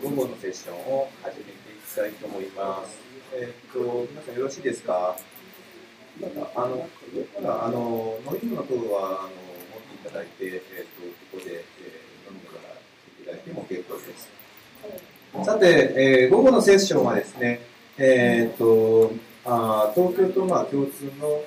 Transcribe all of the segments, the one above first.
午後のセッションを始めていきたいと思います。皆さんよろしいですか？飲み物等は持っていただいて、ここで、飲みながらいただいても結構です。さて、午後のセッションはですね、東京と共通の、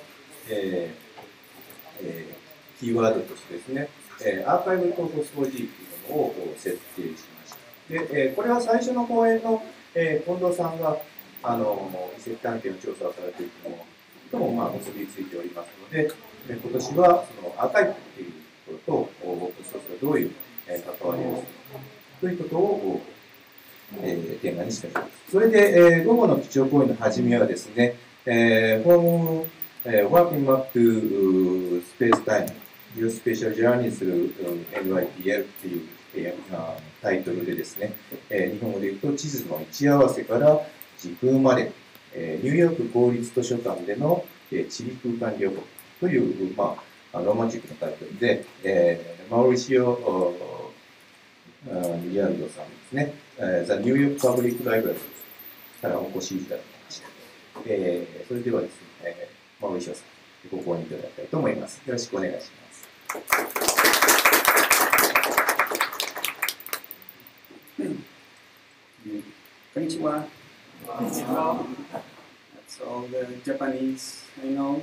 キーワードとしてですね、アーカイブとホスト G というものを設定しました。で、これは最初の講演の、近藤さんが遺跡関係の調査をされているものとも結びついておりますので、今年はそのアーカイブということとオープンソースがどういう関わりをするかということをテーマにしております。それで、午後の基調講演の始めはですね、Working Map to Space Time Geospatial Journey through NYPL っていうタイトルでですね、日本語で言うと地図の位置合わせから時空まで、ニューヨーク公立図書館での地理空間旅行という、ロマンチックなタイトルで、マウリシオ・リアルドさんですね、ザ・ニューヨーク・パブリック・ライブラリーからお越しいただきました。それではですね、マウリシオさん、ご講演いただきたいと思います。よろしくお願いします。 Konnichiwa. That's all the Japanese I know.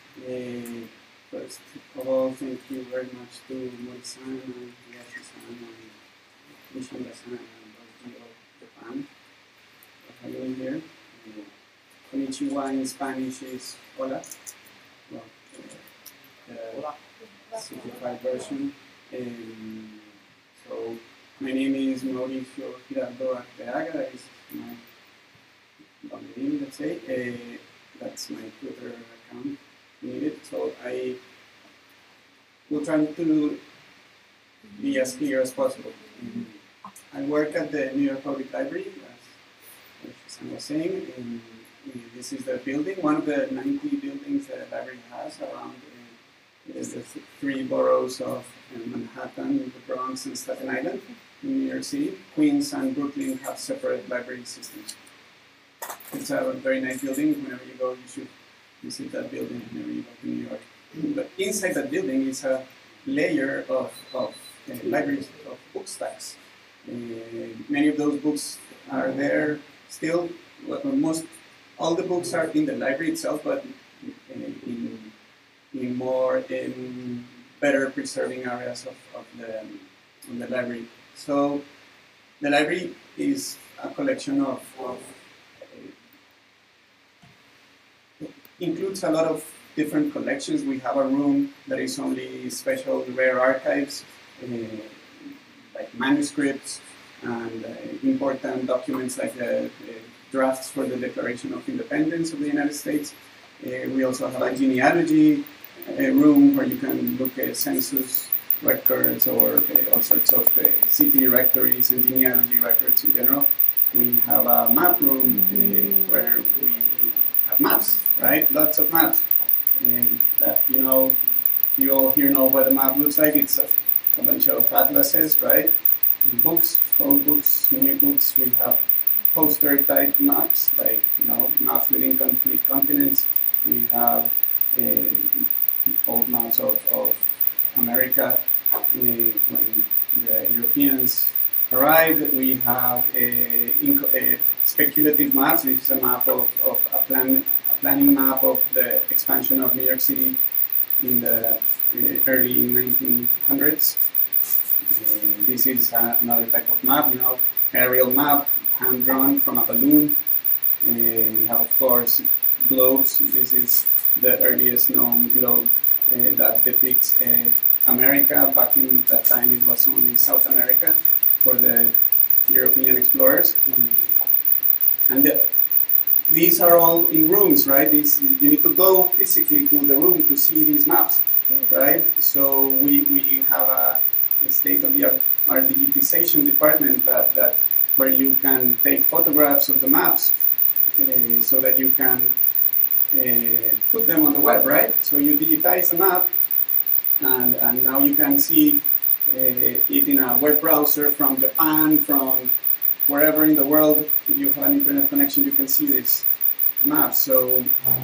First of all, thank you very much to Mori-san and Hiyashi-san and Nishida-san and Bosnia Japan for having me here. Konnichiwa in Spanish is hola. Well, the simplified version. So my name is Mauricio Giraldo Arteaga. That is my name, let's say. That's my Twitter account. Needed. So I will try to be as clear as possible. I work at the New York Public Library, as Sam was saying. This is the building, one of the 90 buildings the library has around the three boroughs of Manhattan, the Bronx, and Staten Island in New York City. Queens and Brooklyn have separate library systems. It's a very nice building. Whenever you go, you should visit that building whenever you go to New York. But inside that building is a layer of libraries of book stacks. Many of those books are there still. Almost all the books are in the library itself, but in more better preserving areas of the library. So the library is a collection of includes a lot of different collections. We have a room that is only special rare archives, like manuscripts and important documents like drafts for the Declaration of Independence of the United States. We also have a genealogy room where you can look at census records or all sorts of city directories and genealogy records in general. We have a map room where we have maps, right? Lots of maps. That, you all here know what a map looks like. It's a bunch of atlases, right? Books, old books, new books. We have poster type maps, like maps within complete continents. We have old maps of America when the Europeans arrived. We have speculative maps. This is a map of a planning map of the expansion of New York City in the early 1900s. This is another type of map, aerial map, hand-drawn from a balloon. We have, of course, globes. This is the earliest known globe that depicts America. Back in that time, it was only South America for the European explorers. And these are all in rooms, right? You need to go physically to the room to see these maps, right? So we have a state-of-the-art digitization department that where you can take photographs of the maps so that you can put them on the web, right? So you digitize the map, and now you can see it in a web browser from Japan, from wherever in the world, if you have an internet connection, you can see this map. So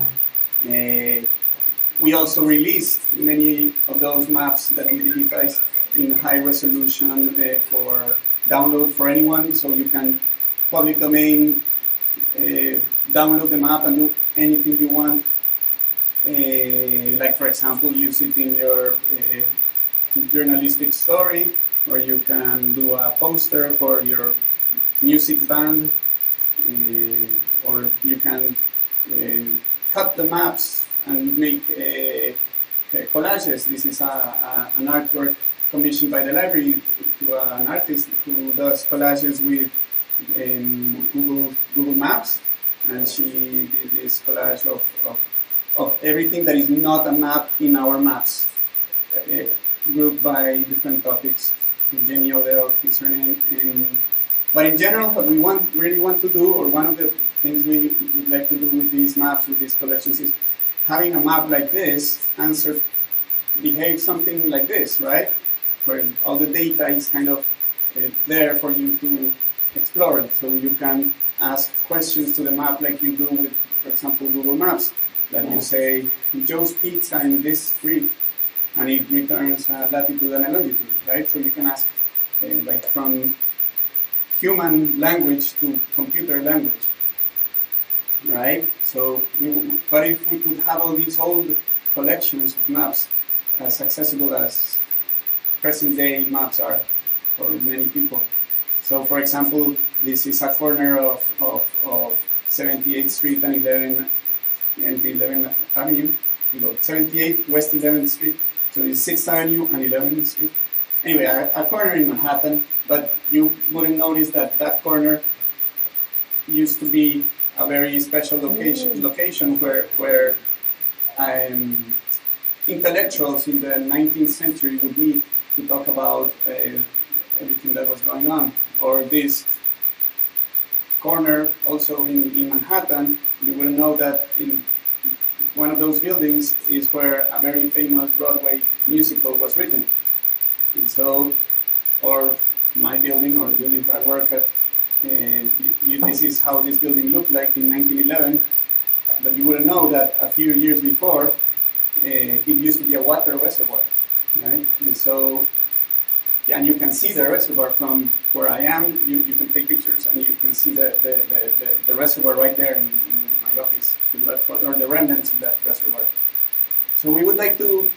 we also released many of those maps that we digitized in high resolution for download for anyone. So you can public domain, download the map and do anything you want. Like for example, use it in your journalistic story, or you can do a poster for your music band, or you can cut the maps and make collages. This is an artwork commissioned by the library to an artist who does collages with Google Maps, and she did this collage of everything that is not a map in our maps, grouped by different topics. Jenny Odell is her name. But in general, what we really want to do, or one of the things we would like to do with these maps, with these collections, is having a map like this behave something like this, right? Where all the data is kind of there for you to explore it. So you can ask questions to the map like you do with, for example, Google Maps. That you say, Joe's Pizza in this street, and it returns latitude and longitude, right? So you can ask like from human language to computer language, right? So what if we could have all these old collections of maps as accessible as present day maps are for many people? So for example, this is a corner of 78th Street and 11th Avenue. You go 78 West 11th Street, so it's 6th Avenue and 11th Street. Anyway, a corner in Manhattan, but you wouldn't notice that corner used to be a very special location where intellectuals in the 19th century would meet to talk about everything that was going on. Or this corner also in Manhattan, you will know that in one of those buildings is where a very famous Broadway musical was written. And so, or my building, or the building where I work at, this is how this building looked like in 1911. But you wouldn't know that a few years before, it used to be a water reservoir, right? And so, yeah, and you can see the reservoir from where I am. You can take pictures and you can see the reservoir right there in my office, or the remnants of that reservoir. So we would like to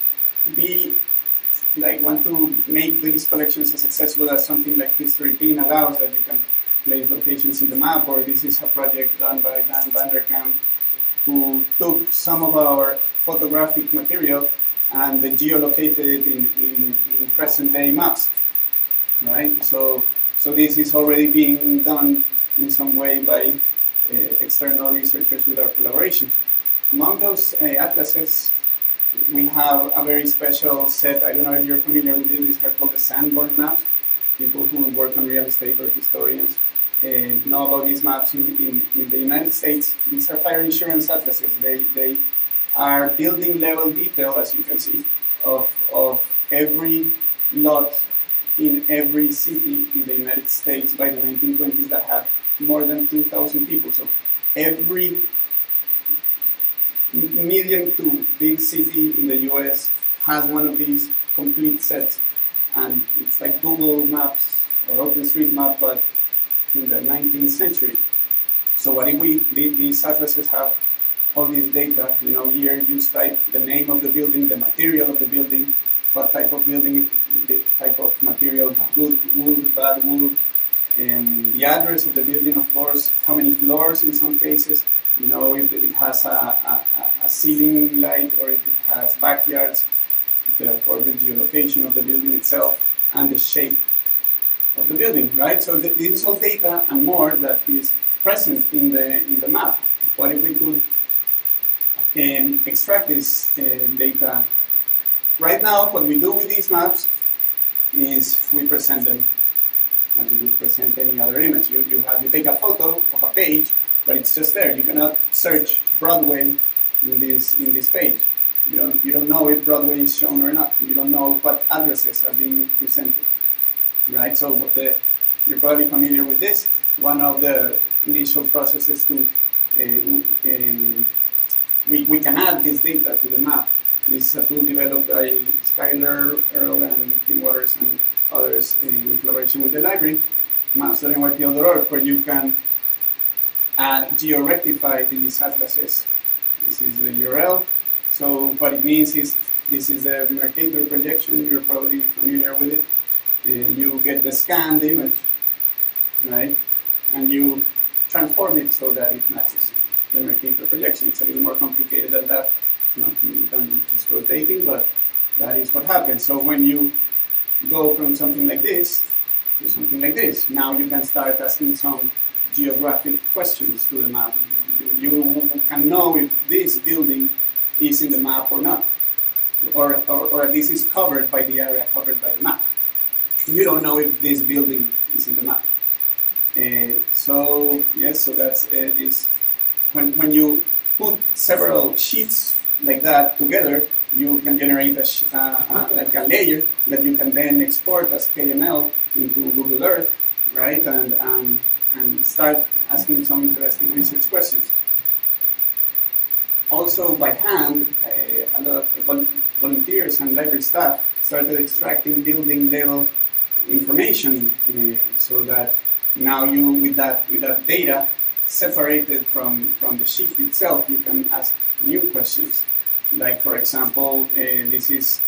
want to make these collections as accessible as something like History Pin allows, that you can place locations in the map. Or this is a project done by Dan Vanderkamp, who took some of our photographic material and they geolocated it in present-day maps, right? So this is already being done in some way by external researchers with our collaborations. Among those atlases, we have a very special set. I don't know if you're familiar with this. These are called the Sanborn maps. People who work on real estate or historians know about these maps. In the United States, these are fire insurance atlases. They are building level detail, as you can see, of every lot in every city in the United States by the 1920s that had more than 2,000 people. So every medium to big city in the US has one of these complete sets. And it's like Google Maps or OpenStreetMap, but in the 19th century. So what if these atlases have all this data, year, use type, the name of the building, the material of the building, what type of building, the type of material, good wood, bad wood, and the address of the building, of course, how many floors in some cases, if it has a ceiling light or if it has backyards, of course, the geolocation of the building itself and the shape of the building, right? So this is all data and more that is present in the map. What if we could extract this data? Right now, what we do with these maps is we present them as we would present any other image. You take a photo of a page, but it's just there. You cannot search Broadway in this page. You don't know if Broadway is shown or not. You don't know what addresses are being presented, right? So You're probably familiar with this. One of the initial processes to we can add this data to the map. This is a tool developed by Skyler, Earl, and Tim Waters and others in collaboration with the library, maps.nypl.org, where you can geo-rectify these atlases. This is the URL. So what it means is this is a Mercator projection. You're probably familiar with it. You get the scanned image, right? And you transform it so that it matches the Mercator projection. It's a little more complicated than that. Not than just rotating, but that is what happens. So when you go from something like this to something like this, now you can start asking some geographic questions to the map. You can know if this building is in the map or not, or at least is covered by the area covered by the map. You don't know if this building is in the map. So that's is when you put several sheets like that together, you can generate like a layer that you can then export as KML into Google Earth, right? And start asking some interesting research questions. Also, by hand, a lot of volunteers and library staff started extracting building level information, so that now you, with that data separated from the sheet itself, you can ask new questions. Like, for example, this is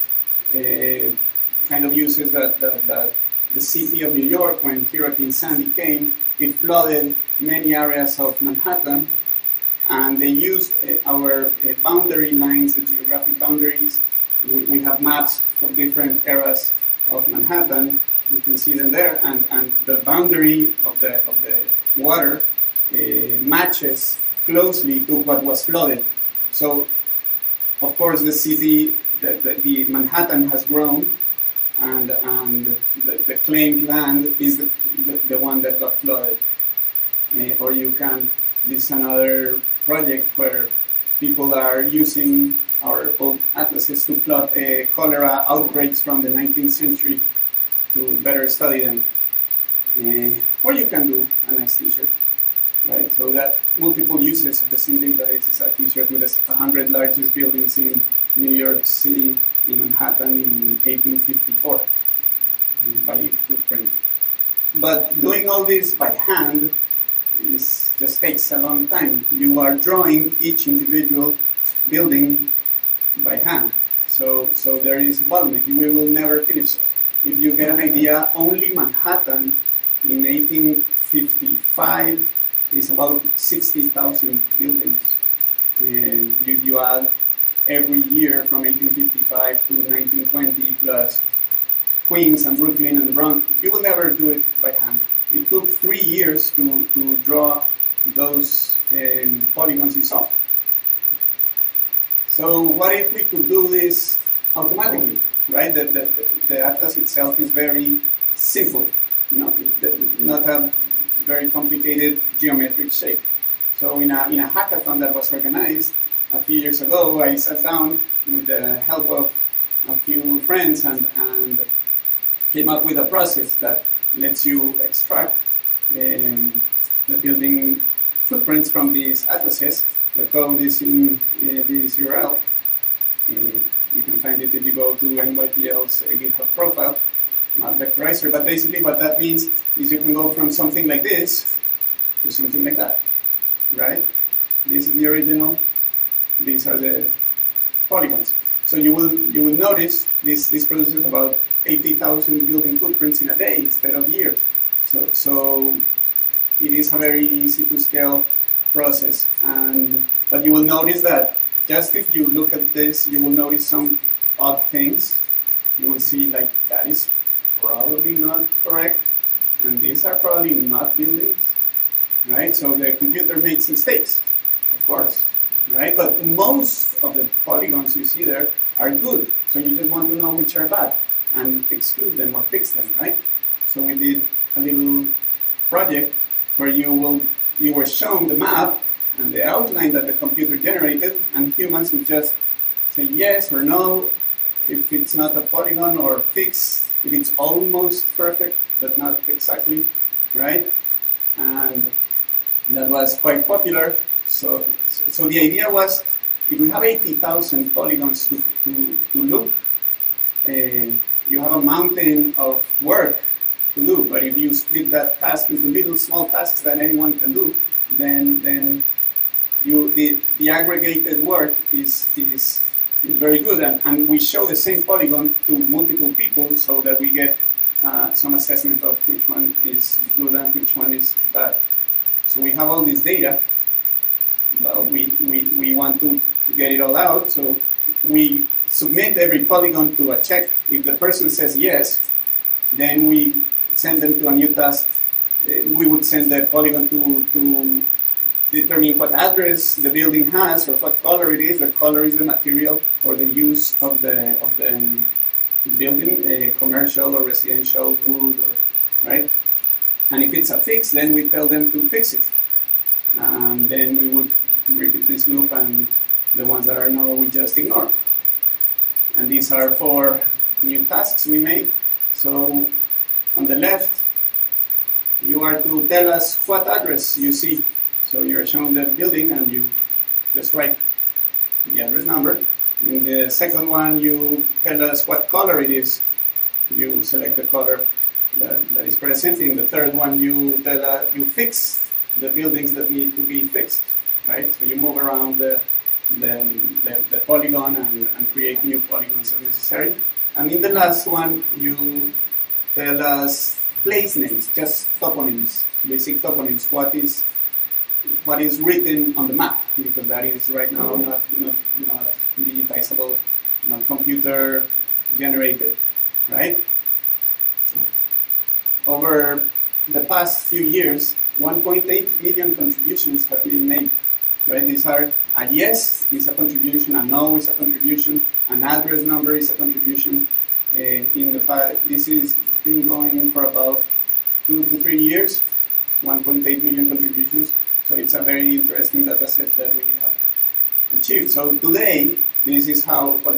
kind of uses that the city of New York, when Hurricane Sandy came, it flooded many areas of Manhattan, and they used our boundary lines, the geographic boundaries. We have maps of different eras of Manhattan. You can see them there, and the boundary of the water matches closely to what was flooded. So, of course, the city, the Manhattan has grown, and the claimed land is the one that got flooded. Or you can, this is another project where people are using our old atlases to plot cholera outbreaks from the 19th century to better study them. Or you can do a nice t-shirt, right? So that multiple uses of the same data. This is a t-shirt with the 100 largest buildings in New York City, in Manhattan in 1854 by footprint. But doing all this by hand just takes a long time. You are drawing each individual building by hand. So there is a bottleneck. We will never finish it. If you get an idea, only Manhattan in 1855 is about 60,000 buildings. And you add every year from 1855 to 1920 plus Queens and Brooklyn and the Bronx, you will never do it by hand. It took 3 years to draw those polygons you saw. So what if we could do this automatically, right? The atlas itself is very simple, not a very complicated geometric shape. So in a hackathon that was organized a few years ago, I sat down with the help of a few friends and came up with a process that lets you extract the building footprints from these atlases. The code is in this URL. You can find it if you go to NYPL's GitHub profile, Map Vectorizer. But basically what that means is you can go from something like this to something like that, right? This is the original. These are the polygons. So you will notice this produces about 80,000 building footprints in a day instead of years. So it is a very easy to scale process. But you will notice that just if you look at this, you will notice some odd things. You will see like that is probably not correct, and these are probably not buildings, right? So the computer makes mistakes, of course, right? But most of the polygons you see there are good. So you just want to know which are bad and exclude them or fix them, right? So we did a little project where you were shown the map and the outline that the computer generated, and humans would just say yes or no if it's not a polygon, or fix if it's almost perfect but not exactly, right? And that was quite popular. So the idea was, if we have 80,000 polygons to look, you have a mountain of work to do. But if you split that task into little small tasks that anyone can do, then the aggregated work is very good. And we show the same polygon to multiple people so that we get some assessment of which one is good and which one is bad. So we have all this data. Well, we want to get it all out, so we submit every polygon to a check. If the person says yes, then we send them to a new task. We would send the polygon to determine what address the building has or what color it is. The color is the material or the use of the building, commercial or residential, wood, right? And if it's a fix, then we tell them to fix it. And then we would repeat this loop, and the ones that are no, we just ignore. And these are 4 new tasks we made. So on the left, you are to tell us what address you see. So you're shown the building, and you just write the address number. In the second one, you tell us what color it is. You select the color that is present. In the third one, you you fix the buildings that need to be fixed, right? So you move around the polygon and create new polygons as necessary. And in the last one, you tell us place names, just toponyms, basic toponyms. What is written on the map, because that is right now not digitizable, not computer generated, right? Over the past few years, 1.8 million contributions have been made. Right? These are a yes is a contribution, a no is a contribution, an address number is a contribution. This has been going for about 2 to 3 years, 1.8 million contributions. So it's a very interesting data set that we have achieved. So today, this is what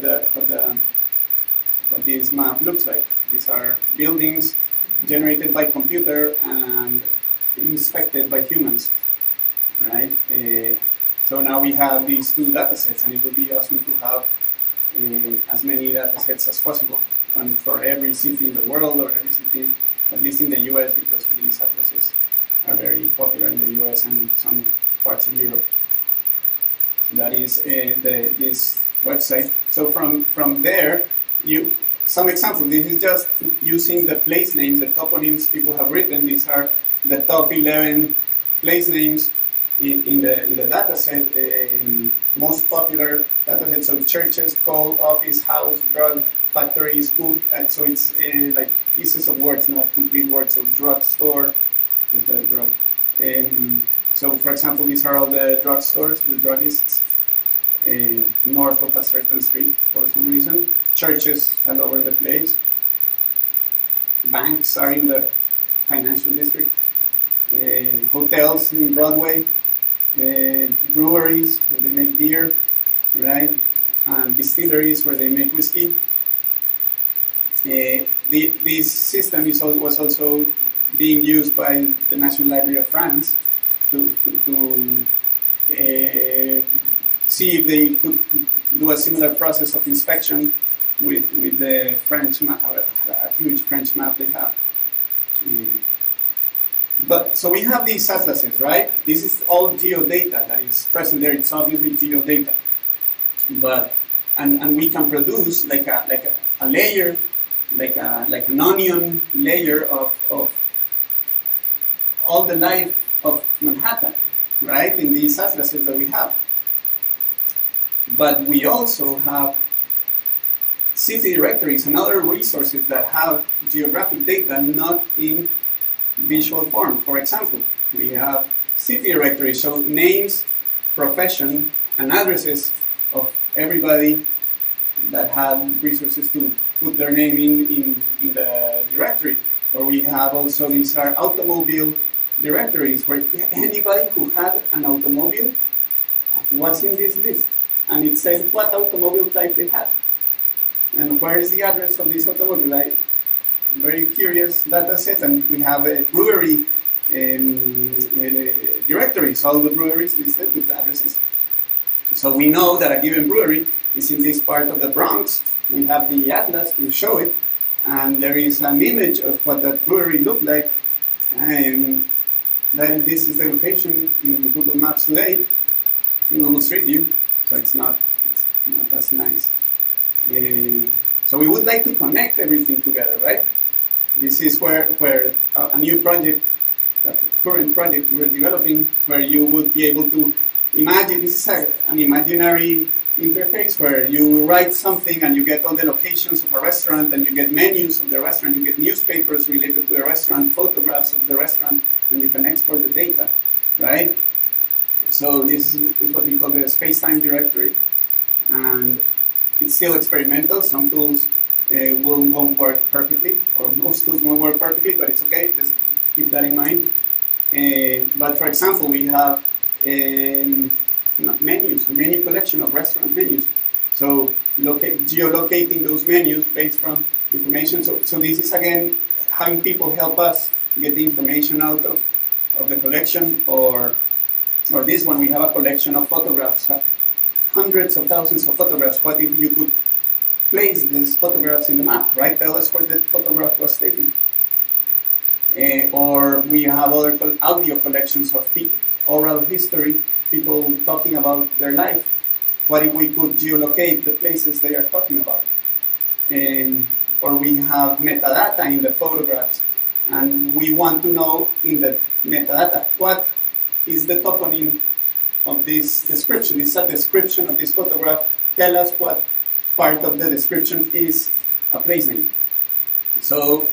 this map looks like. These are buildings generated by computer and inspected by humans, right? So now we have these 2 data sets, and it would be awesome to have as many data sets as possible, and for every city in the world, or every city, at least in the US, because these atlases are very popular in the US and some parts of Europe. So that is this website. So from there, some examples. This is just using the place names, the toponyms people have written. These are the top 11 place names in the data set, most popular data sets of churches, coal, office, house, drug, factory, school. So it's like pieces of words, not complete words. So drugstore is the drug. So for example, these are all the drugstores, the druggists, north of a certain street for some reason. Churches all over the place. Banks are in the financial district. Hotels in Broadway. Breweries where they make beer, right? And distilleries where they make whiskey. This system was also being used by the National Library of France to see if they could do a similar process of inspection with the French map, a huge French map they have. But so we have these atlases, right? This is all geodata that is present there. It's obviously geodata, but and we can produce like a layer, like an onion layer of all the life of Manhattan, right? In these atlases that we have. But we also have city directories and other resources that have geographic data not in visual form. For example, we have city directories, so names, profession, and addresses of everybody that had resources to put their name in the directory. Or we have also, these are automobile directories, where anybody who had an automobile was in this list. And it said what automobile type they had. And where is the address of this automobile? Very curious data set. And we have a brewery directories, all the breweries listed with the addresses. So we know that a given brewery is in this part of the Bronx. We have the atlas to show it, and there is an image of what that brewery looked like. And then this is the location in Google Maps today, in Google Street View. So it's not as nice. So we would like to connect everything together, right? This is where a new project, a current project we're developing, where you would be able to imagine, this is an imaginary interface where you write something and you get all the locations of a restaurant, and you get menus of the restaurant, you get newspapers related to the restaurant, photographs of the restaurant, and you can export the data, right? So this is what we call the space-time directory, and it's still experimental. Some tools won't work perfectly, or most tools won't work perfectly, but it's okay, just keep that in mind. But for example, we have menus, a menu collection of restaurant menus. So geolocating those menus based from information. So this is again having people help us get the information out of the collection, or this one, we have a collection of photographs, hundreds of thousands of photographs. What if you could place these photographs in the map, right? Tell us where the photograph was taken. Or we have other audio collections of oral history, people talking about their life. What if we could geolocate the places they are talking about? Or we have metadata in the photographs, and we want to know in the metadata what is the toponym of this description. This is a description of this photograph. Tell us what part of the description is a place name. So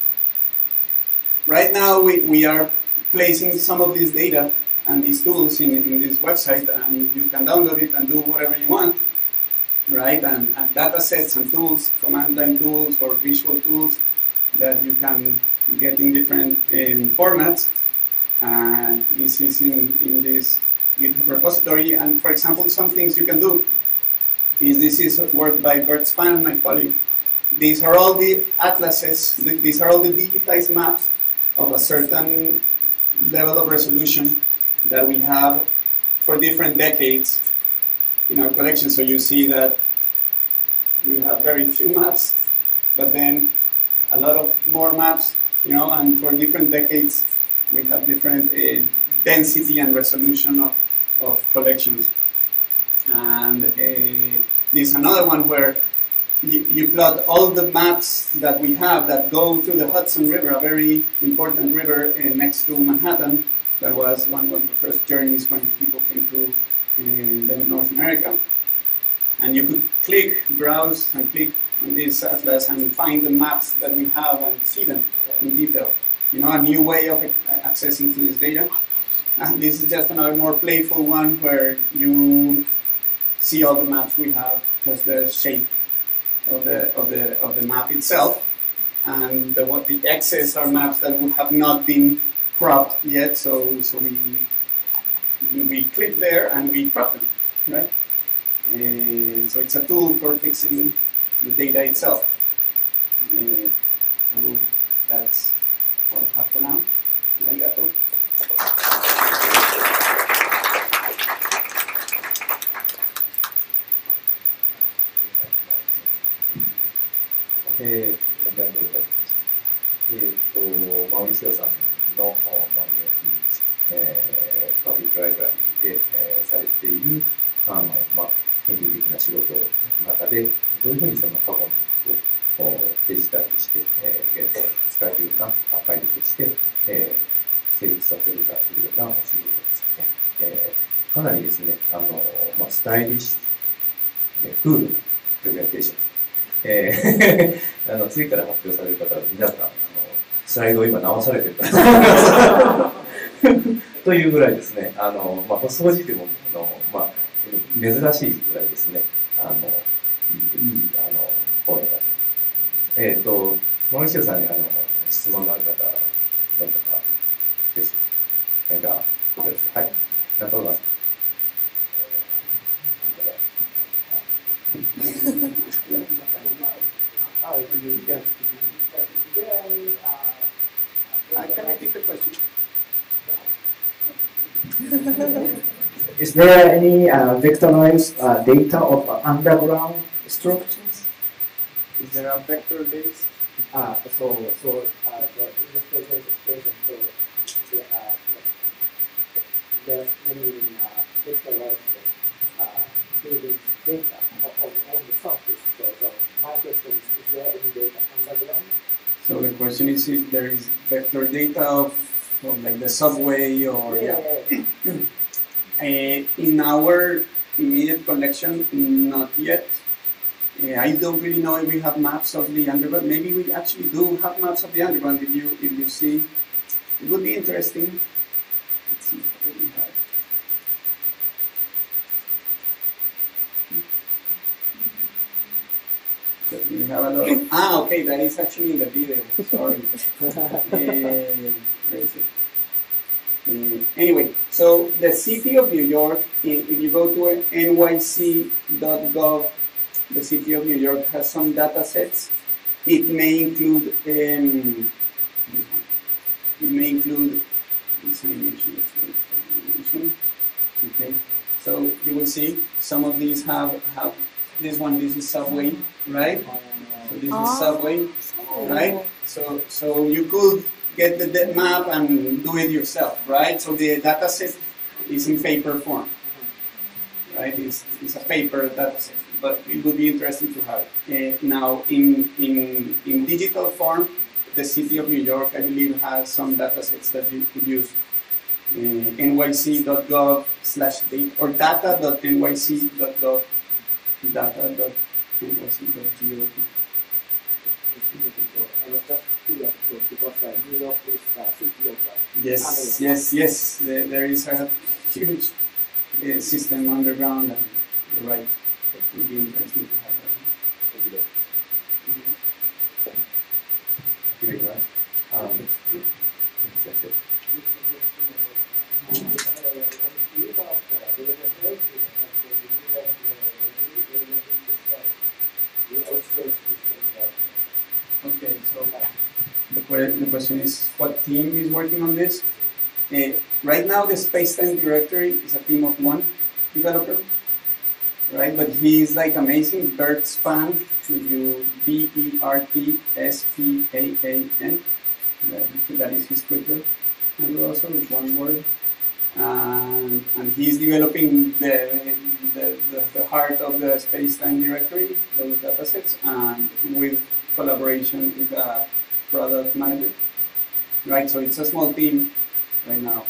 right now we are placing some of this data and these tools in this website, and you can download it and do whatever you want, right? And data sets and tools, command line tools or visual tools that you can get in different formats. This is in this GitHub repository, and for example, some things you can do is this is work by Bert Span, my colleague. These are all the atlases, these are all the digitized maps of a certain level of resolution that we have for different decades in our collection. So you see that we have very few maps, but then a lot of more maps, and for different decades we have different density and resolution of collections. And there's another one where you plot all the maps that we have that go through the Hudson River, a very important river next to Manhattan. That was one of the first journeys when people came to North America. And you could browse and click on this atlas and find the maps that we have and see them in detail. A new way of accessing to this data. And this is just another more playful one where you see all the maps we have, just the shape of the map itself, and the excess are maps that would have not been cropped yet. So we click there and we crop them, right? So it's a tool for fixing the data itself. So that's what I have for now. Arigato. ありがとうございます。マウリシオさんのパブリックライブラリで、されている研究的な仕事の中で、どういうふうにその過去のをデジタルにして、現在使えるようなアーカイブとして、成立させるかというようなお仕事について、かなりですね、スタイリッシュでクールなプレゼンテーション次から発表される方は皆さんスライドを今直されてるというぐらいですね、掃除でも珍しいぐらいですね、いい講演だと思います。マウリシオさんに質問のある方、どなたかです。何かことですか？はい、中尾さん。 Can I take the question? Is there any vectorized data of underground structures? Is there a vector-based? So in this presentation, there's many vectorized 3D data on the surface. So my question is there any data underground? So the question is if there is vector data of like the subway or in our immediate collection, not yet. I don't really know if we have maps of the underground. Maybe we actually do have maps of the underground. If you see, it would be interesting. Let's see what we have. We have a lot of, okay, that is actually in the video. Sorry. Where is it? Anyway, so the City of New York, if you go to nyc.gov, the City of New York has some data sets. It may include this one. It may include this animation. Let's wait for the animation. Okay, so you will see some of these have this one. This is subway, right? So this is subway, right? So you could get the map and do it yourself, right? So the data set is in paper form, right? It's a paper data set, but it would be interesting to have it. Now, in digital form, the City of New York, I believe, has some data sets that you could use. nyc.gov/data or data.nyc.gov, data.nyc.gov. I was just curious because New York is the city of Yes. There is a huge system underground, and you're right. It would be interesting to have that. Thank you very much. That's it. Okay, so the question is, what team is working on this? Right now, the Spacetime Directory is a team of one developer, right? But he is like amazing, Bert Span, BERTSPAAN. That is his Twitter handle also, with one word. And he's developing the heart of the Spacetime Directory, those datasets, and with collaboration with a product manager, right? So it's a small team right now.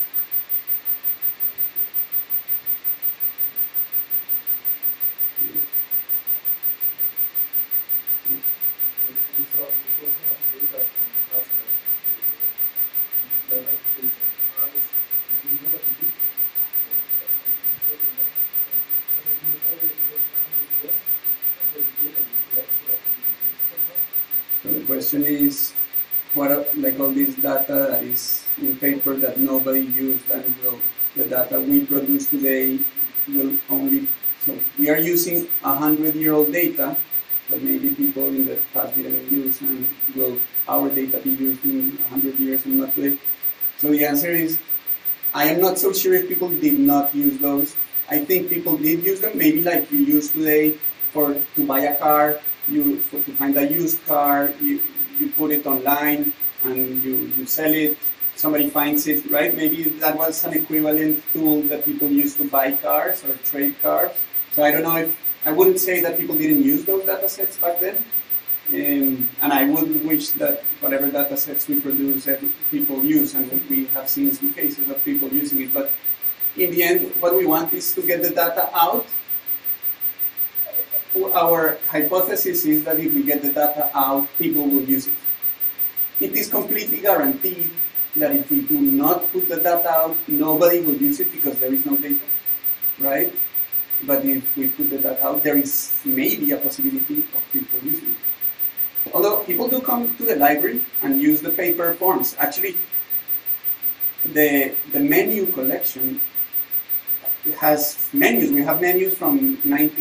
So the question is, what are, like all this data that is in paper that nobody used, and the data we produce today will only, so we are using 100-year-old data that maybe people in the past didn't use, and will our data be used in 100 years and not today? So the answer is, I am not so sure if people did not use those. I think people did use them, maybe like you use today to buy a car, to find a used car, you put it online and you sell it, somebody finds it, right? Maybe that was an equivalent tool that people used to buy cars or trade cars. So I don't know if, I wouldn't say that people didn't use those data sets back then. And I would wish that whatever data sets we produce, people use, and we have seen some cases of people using it. But in the end, what we want is to get the data out. Our hypothesis is that if we get the data out, people will use it. It is completely guaranteed that if we do not put the data out, nobody will use it because there is no data, right? But if we put the data out, there is maybe a possibility of people using it. Although people do come to the library and use the paper forms. Actually, the menu collection has menus. We have menus from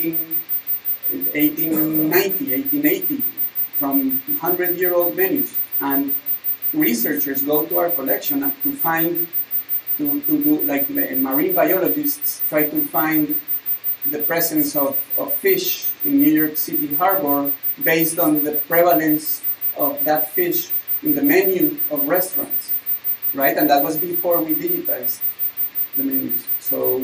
1890, 1880, from 100-year-old menus. And researchers go to our collection to find to do, like marine biologists try to find the presence of fish in New York City harbor based on the prevalence of that fish in the menu of restaurants, right? And that was before we digitized the menus. So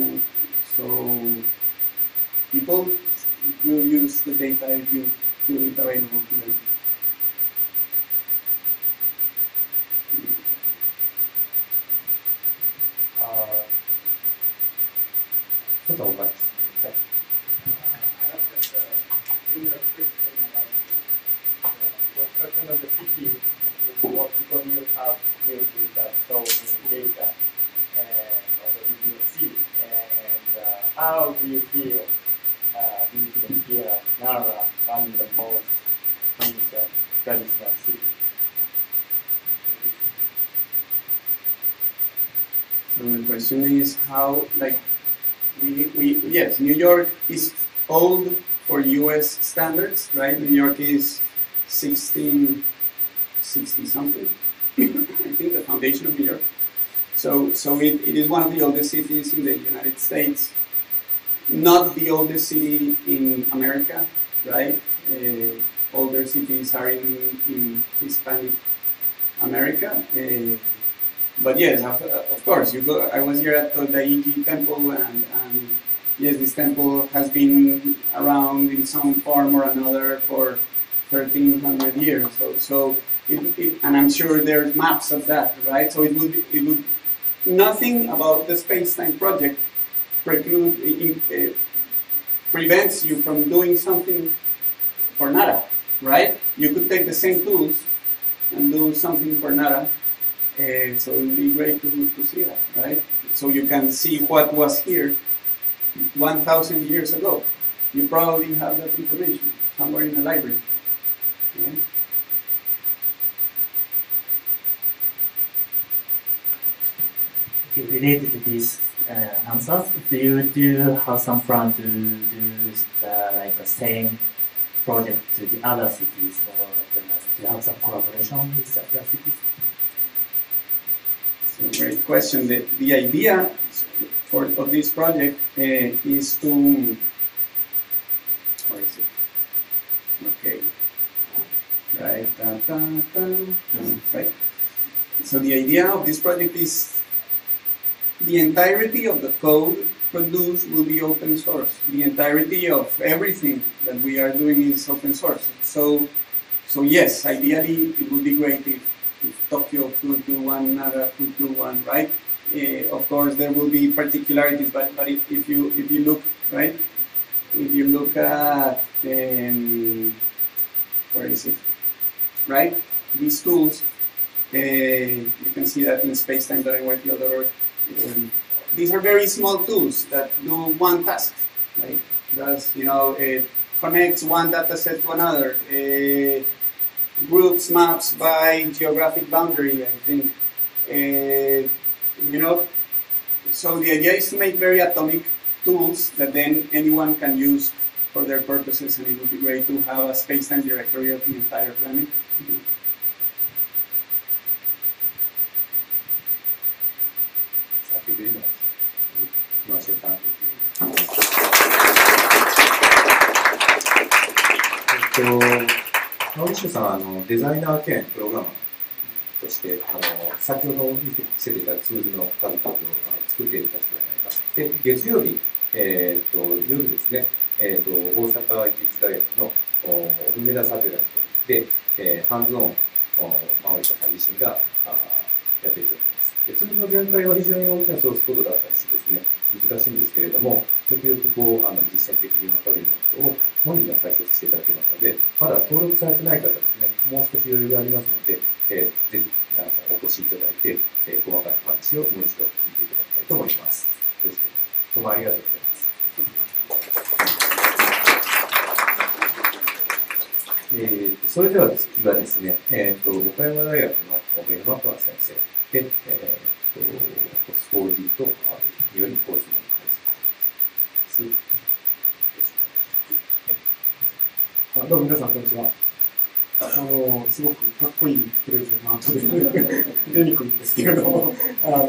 people will use the data if you do it available to them. ちょっとお願いします。 Construction of the city will work because you have built with so many data of the New York City. And how do you feel visiting here, Nara, one of the most traditional city? So the question is how, like, yes, New York is old for U.S. standards, right? New York is 1660 something, I think, the foundation of New York. So it is one of the oldest cities in the United States, not the oldest city in America, right? Older cities are in Hispanic America. But yes, of course, you go. I was here at the Daiji Temple, and yes, this temple has been around in some form or another for 1,300 years. So and I'm sure there's maps of that, right? So it would nothing about the space-time project prevents you from doing something for Nara, right? You could take the same tools and do something for Nara. So it would be great to see that, right? So you can see what was here 1,000 years ago. You probably have that information somewhere in the library, right? Related to these answers, do you have some plan to do like the same project to the other cities, or do you have some collaboration with other cities? So great question. The idea of this project is to, where is it? Okay, right, right. So the idea of this project is the entirety of the code produced will be open source. The entirety of everything that we are doing is open source. So yes, ideally it would be great if Tokyo could do one, Nara could do one, right? Of course, there will be particularities, but if you look, right? If you look at where is it? Right? These tools, you can see that in spacetime.nypl.org. These are very small tools that do one task, right? That's, connects one data set to another. Groups maps by geographic boundary, I think. So the idea is to make very atomic tools that then anyone can use for their purposes, and it would be great to have a space-time directory of the entire planet. Thank you very much. 野口さんデザイナー兼プログラマーとして先ほど見せていたツールの数々を作っている立場になります。で、月曜日、夜ですね、大阪芸術大学の梅田サテライトで、ハンズオンマオイトさん自身がやっていただきます。で、ツールの全体は非常に大きなソースコードだったりしてですね、難しいんですけれども、よくよく実践的に分かるようなことを本人が解説していただけますので、まだ登録されてない方ですね、もう少し余裕がありますので、ぜひお越しいただいて、細かい話をもう一度聞いていただきたいと思います。よろしくどうもありがとうございます。それでは次はですね、岡山大学の上山川先生で、SCOG とによりコースの解説です。 どうも皆さん、こんにちは。すごくかっこいいフレーズの後で出にくいんですけれども、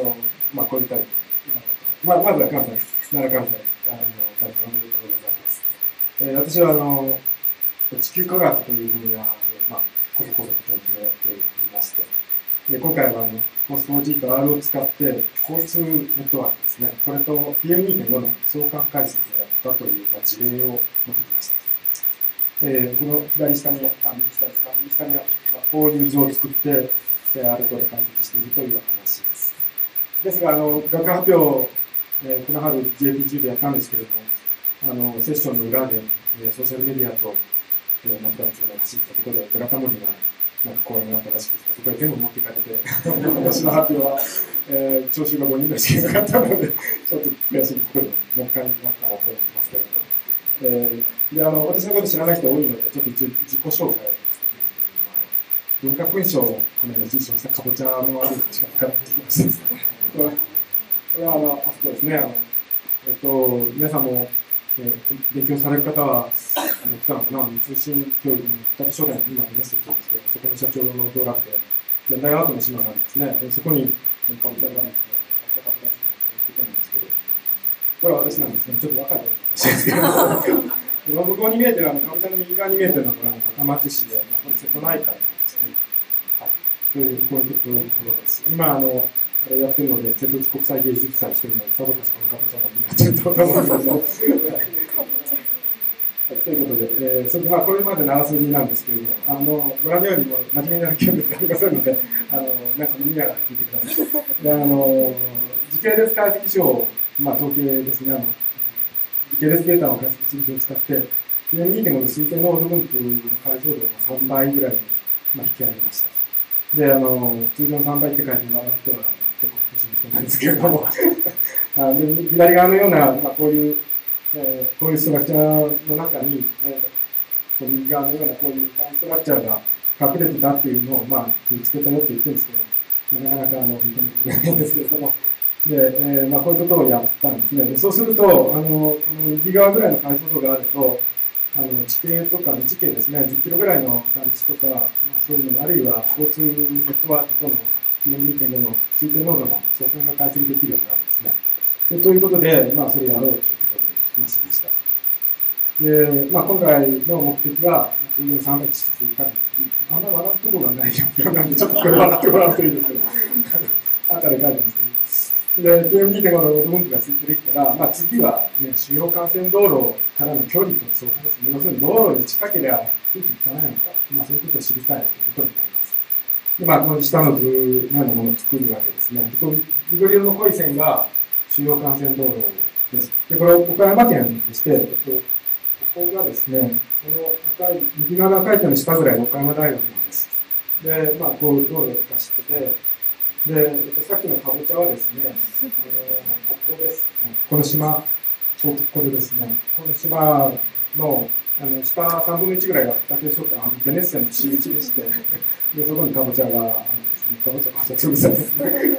まあ、こういったり、まずは関西、奈良関西、大変おめでとうございます。私は、地球科学という分野で、まあ、こそこそと研究をやっていまして、で今回はMOS4G と R を使って、交通ネットワークですね、これと PM2.5 の相関解析をやったという、まあ、事例を持ってきました。この左下に、右下ですか、右下には、まあ、こういう図を作って、R とで解析しているという話です。ですが、学科発表、この春 JP10 でやったんですけれども、セッションの裏で、ソーシャルメディアと、マクラツが走ったところで、ブラタモリが、なんか講演があったらしくて、そこへ全部持っていかれて、私の発表は、聴衆が5人ぐらいしかいなかったので、ちょっと悔しいところで、もう一回になったなと思ってますけれども。で、私のこと知らない人多いので、ちょっと一応自己紹介をしてみますけれども、文化勲章をこの間受賞したかぼちゃのある近くから持ってきました。これは、あそこですね。皆さんも、勉強される方は、来たのかな、通信教育の2つ初代の今のメッセージですけど、そこの社長の道楽で、現代アートの島があるんですね。でそこに、かぼちゃがあるんですね。かぼちゃかぼちゃってことなんですけど、これは私なんですね。ちょっと若いことですけど、向こうに見えてる、かぼちゃの右側に見えてるのが高松市で、これ瀬戸内海なんですね。はい。という、こういうところです。今、あれやってるので、瀬戸内国際芸術祭してるので、さぞかしこのかぼちゃも見なっちゃうと思うんですけど。はい、ということで、それでこれまで長筋なんですけれども、ご覧のようにも真面目になる気はありませんので、なんか飲みながら聞いてください。で、時系列解析書を、まあ、統計ですね、時系列データを解析する書を使って、PM2.5 の推定濃度分布の解像度を3倍ぐらいに、まあ、引き上げました。で、通常の3倍って書いてもらう人は結構欲しい人なんですけれども、で左側のような、まあ、こういうストラクチャーの中に、右側のようなこういうストラクチャーが隠れてたっていうのを、まあ、見つけたよって言ってるんですけど、なかなか認めてくれないんですけれども、で、まあ、こういうことをやったんですね。でそうすると、この右側ぐらいの解像度があると、地形とか地形ですね、10キロぐらいの産地とか、まあ、そういうの、あるいは交通ネットワークとの PM2.5 の推定濃度の相関が解析できるようになるんですね。ということで、まあ、それをやろうということにしました。で、まあ、今回の目的は、通常の3倍しつついかない。あんまり笑うところがない発表なんで、ちょっとこれ笑ってもらうといいですけど、後で書いてますけど。で、PM2.5 の濃度分布が推定できたら、まあ、次は、ね、主要幹線道路からの距離と相関ですね。要するに道路に近ければ空気汚いのか、まあ、そういうことを知りたいということになります。で、まあ、この下の図のようなものを作るわけですね。でこの緑色の濃い線が主要幹線道路です。で、これは岡山県でして、ここがですね、この赤い、右側の赤い点の下ぐらいの岡山大学なんです。で、まあ、こう道路が走ってて、で、さっきのかぼちゃはですね、ここですね、この島、これですね、この島の、下3分の1ぐらいが竹諸島、ベネッセの市口でして、で、そこにかぼちゃがあるんですね。かぼちゃ潰されですね。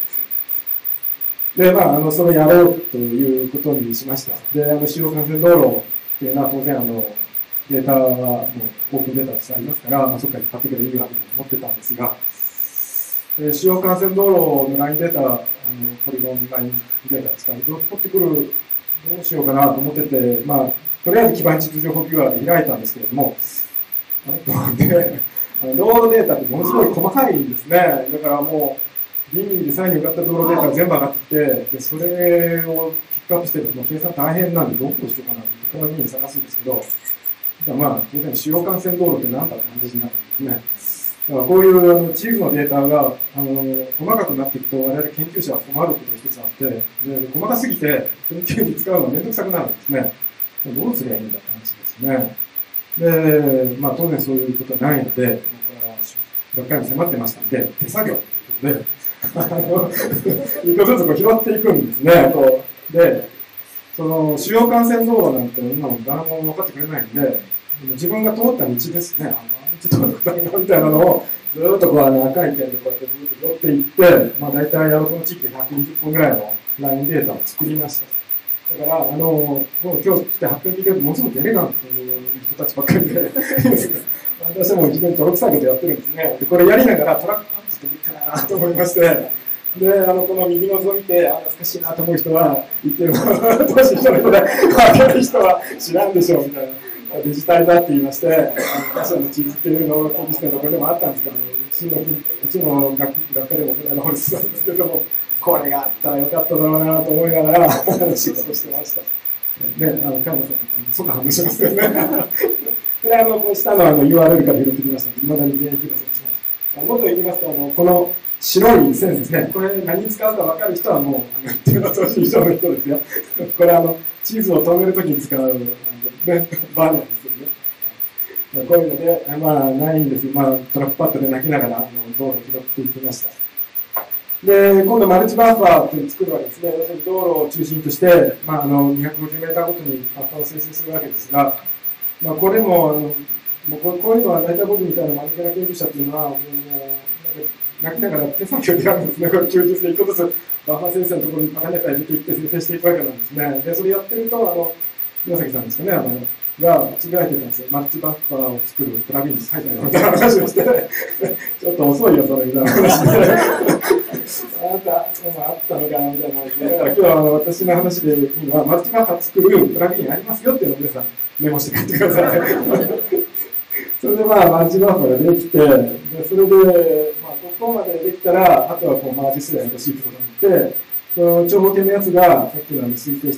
で、まあ、それをやろうということにしました。で、主要幹線道路っていうのは当然、データはもうオープンデータとしてありますから、まあ、そこから引っ張ってくればいいわけだと思ってたんですが、主要幹線道路のラインデータ、ポリゴンラインデータ使うと、取ってくる、どうしようかなと思ってて、まあ、とりあえず基盤地図情報ビューアーで開いたんですけれども、道路データってものすごい細かいんですね。だからもう、倫理で3位に受かった道路データが全部上がってきて、で、それをピックアップしてると、計算大変なんで、どうしようかなって、この倫理探すんですけど、まあ、当然主要幹線道路って何だって話になるんですね。だからこういう地図のデータが細かくなっていくと我々研究者は困ることが一つあって、で細かすぎて研究に使うのがめんどくさくなるんですね。どうすればいいんだって話ですね。で、まあ当然そういうことはないので、学会も迫ってましたので、手作業ということで、一個ずつこう拾っていくんですね。で、その主要幹線道路なんて今も誰も分かってくれないんで、自分が通った道ですね。ちょっとみたいなのをずっとこう赤い点でこうやってずっと寄っていって、まあ大体この地域で120本ぐらいのラインデータを作りました。だからもう今日来て発表聞いてるとものすごくエレガントいう人たちばっかりで、私も一年泥臭いことやってるんですね。でこれやりながらトラックパッと飛びたなと思いまして、 で、この右の図を見て、懐かしいなと思う人は、言っても、年下の人で、若い人は知らんでしょうみたいな。デジタルだって言いまして、他社の地図っていうのを研究したところでもあったんですけど、うちの学科でもこの間法律なんですけども、これがあったらよかっただろうなと思いながら仕事してました。ね、菅野さん、そんな反応しますよね。これこう下のURL から拾ってきましたので、未だに現役です。もっと言いますと、この白い線ですね、これ何に使うか分かる人はもう、言ってる年以上の人ですよ。これ地図を止めるときに使う、バーなんですけどね。こういうので、まあ、ないんです。まあ、トラックパッドで泣きながら、道路を拾っていきました。で、今度マルチバッファーという作るわけですね。要するに道路を中心として、まあ、250メーターごとにバッファーを生成するわけですが、まあ、これも、もうこういうのは大体僕みたいなマヌケな研究者っていうのは、もう、泣きながら手作業でやるんですね。これ90で一個ずつバッファー生成のところにパラメータ入れていって生成していくわけなんですね。で、それやってると、岩崎さんですかね、が間違えてたんですよ。マルチバッファーを作るプラグインに書いてあるみたいな話をして、ちょっと遅いよ、それみたいな話で。あったのかなみたいな話で。だから今日は私の話で今、マルチバッファー作るプラグインありますよっていうのを皆さんメモして帰ってください。それでまあ、マルチバッファーができて、でそれで、まあ、ここまでできたら、あとはこうマージすればよろしいってことになって、長方形のやつが、さっきの推定した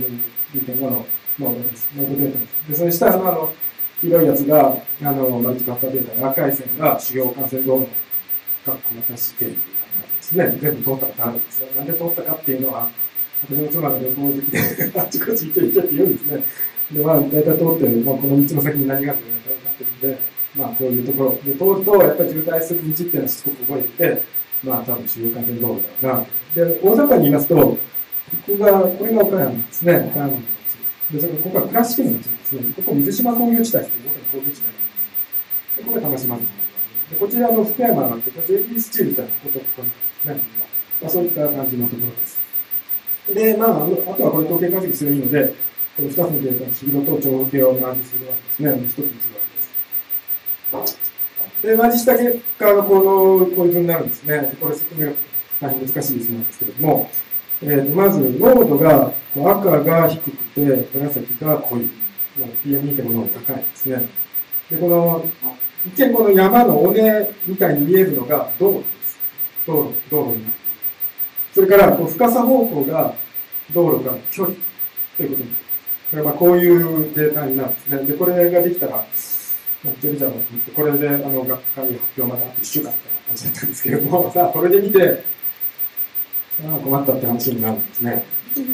PM2.5 のノードです。ノードデータです。で、それしたら、広いやつが、マルチバッファーデータで赤い線が主要幹線道路の括弧が足している感じですね。全部通ったことあるんですよ。なんで通ったかっていうのは、私の妻が旅行好きで、あっちこっち行ってって言うんですね。で、まあ、大体通ってる、まあ、この道の先に何があるか分かってるんで、まあ、こういうところで通ると、やっぱり渋滞する道っていうのはしつこく覚えてて、まあ、多分主要幹線道路だろうな。で、大阪に言いますと、これが岡山ですね。岡山の町で、それここは倉敷県の町なんですね。ここ水島工業地帯っていう大きな工業地帯なんです。で、これが玉島ので、こちら福山があって、これ JP スチールみたいなことですね。まあ、そういった感じのところです。で、まあ、あとはこれ統計解析するので、この2つのデータの黄色と長方形をマージするわけですね。一つにするわけです。で、マージした結果がこういうふうになるんですね。これ説明が大変難しいですなんですけれども、まず、濃度が赤が低くて、紫が濃い。PM2.5 の方が高いですね。で、一見この山の尾根みたいに見えるのが道路です。道路になる。それから、深さ方向が道路から距離ということになります。これはこういうデータになるんですね。で、これができたら、なんていうじゃろうと思って、これで、学会発表まであと1週間みたいな感じだったんですけれども、さあ、これで見て、困ったって話になるんですね。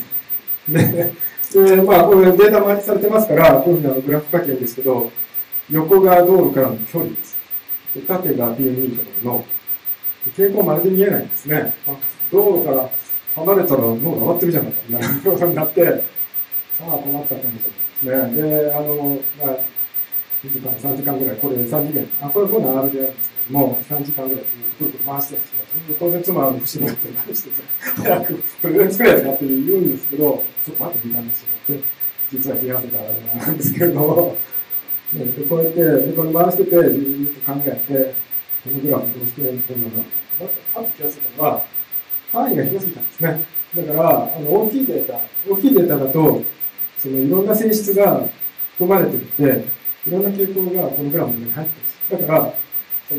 で、まあ、これデータマージされてますから、こういうふうなグラフ書けるんですけど、横が道路からの距離です。で、縦が PM2.5 の、傾向まるで見えないんですね。道路から離れたら脳が上がってるじゃないかみたいなことになって、さあ困ったって話なんですね。で、まあ、2時間、3時間ぐらい、これ3次元、これもう R でやるんですけども、3時間ぐらいずっとくるくる回してるんですけど、当然妻は不思議になって何してて、早くプレゼン作れやつなって言うんですけど、ちょっと待ってみたいな話になって、実は冷や汗があるなんですけれども、でこうやって、これ回してて、ずっと考えて、このグラフどうしてこんなのかなって気がついたのは、範囲が広すぎたんですね。だから、大きいデータだと、いろんな性質が含まれていて、いろんな傾向がこのグラフの中に入っているんです。だから、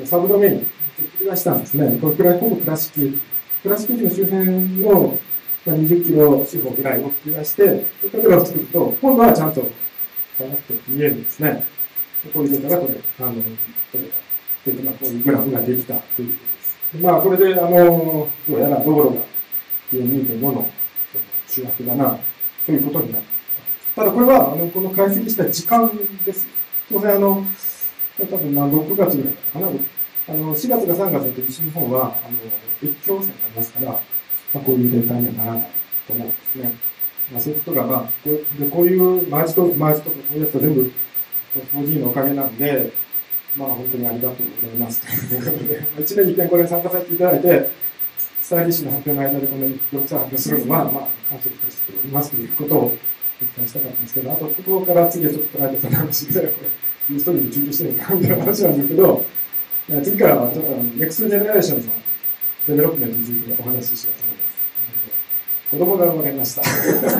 サブドメイン、繰り出したんですね。これくらい、ほぼ倉敷駅。倉敷駅の周辺の20キロ四方ぐらいを繰り出して、こういったグラフを作ると、今度はちゃんと下がって見えるんですね。こういうデータが取れた。こういうグラフができたということです。まあ、これで、どうやら道路が PM2.5 の主役だな、ということになる。ただこれは、この解析した時間です。当然、多分6月ぐらいだったかな。4月か3月だと西日本は、越境線になりますから、こういうデータにはならないと思うんですね。そういうことが、こういうマージとかこういうやつは全部、4G のおかげなんで、本当にありがとうございます。ということで、1年に1回これに参加させていただいて、スタイリッシュな発表の間でこの4つ発表するのは、感謝いたしておりますということをお伝えしたかったんですけど、あと、ここから次はちょっとプライベートな話で、これ、一人で中継してるみたいな話なんですけど、次からはちょっとネクストジェネレーションズのデベロップメントについてお話ししようと思います。子供が生まれました。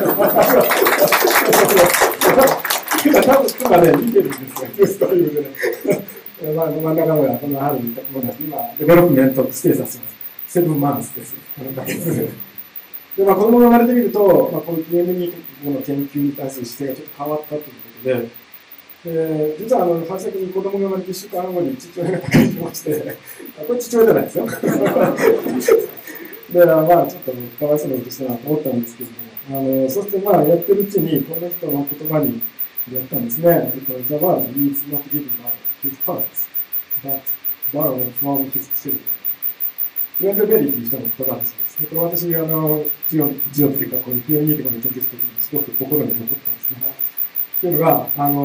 多分今ね、見てるんですよ、そういうでね。真ん中のがこの春に今、デベロップメントステータスは7 months です。で、子供が生まれてみると、こういう PM2 の研究に対する姿勢がちょっと変わったということで、実は春先に子供が生まれて1週間後に父親が他界しまして、これ父親じゃないですよ。で、ちょっとかわいそうなことしたなと思ったんですけれども、そしてやってるうちに、この人の言葉にやったんですね。The world is not given by his fathers, but borrowed from his children. ウェンドベリーという人の言葉ですね。これ私、ジオっていうか、こういう PM2 とかの研究するときにすごく心に残ったんですね。というのが、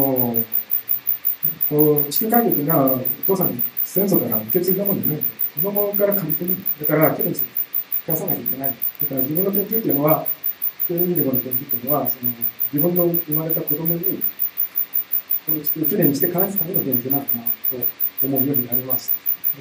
地球環境というのは、お父さんに先祖から受け継いだものじゃないんで、子供から借りてるんだ。だから、きれいに返さなきゃいけない。だから自分の研究っていうのは、PM2 の研究っていうのは、自分の生まれた子供に、この地球をきれいにして返すための研究なのかなと思うようになりました。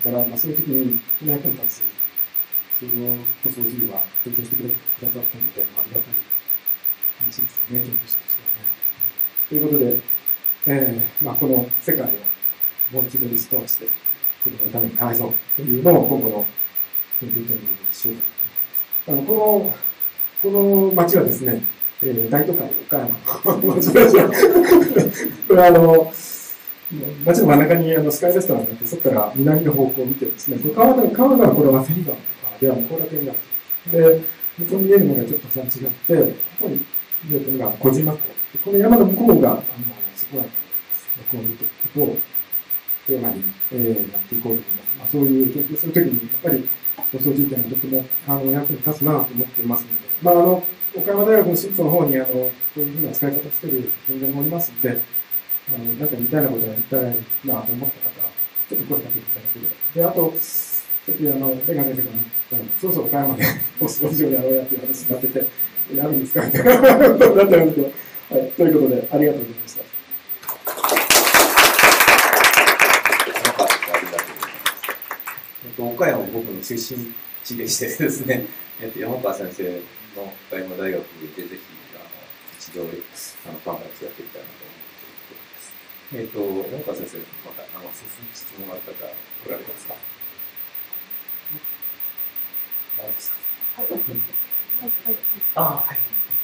だから、そういう時に、とても役に立つ、そのこそ授業は提供してくださったので、ありがたい話ですよね、研究者としてはね。ということで、この世界をもう一度リストアして、子供のために返そうというのを今後の研究点にしようと思います。この町はですね、大都会、岡山の町ですよ。これ町の真ん中にスカイレストランがあって、そこから南の方向を見てですね、川がこれは芹川とかでは後楽園があって、で、向こうに見えるのがちょっと違って、ここに見えてるのが小島湖。この山の向こうが、そこは、こう見ていくことをテーマに、やっていこうと思います。そういう研究するときに、やっぱり、放送実験はとても役に立つなと思っていますので、岡山大学のシップの方にこういうふうな使い方をしている人間もおりますので、なんか似たようなことをやりたいなと思った方は、ちょっと声かけていただければ。で、あと、さっきレガ先生が言った、そうそう岡山で放送上でやろうやっていう話になってて、やるんですかみたいなことになってるんですけど、はい、ということで、ありがとうございました。 岡山は僕の出身地でしてですね、山川先生の岡山大学でぜひ一度カンファレンスやっていきたいなと思っています。山川先生、また質問があったら来られますか？何ですか？はい。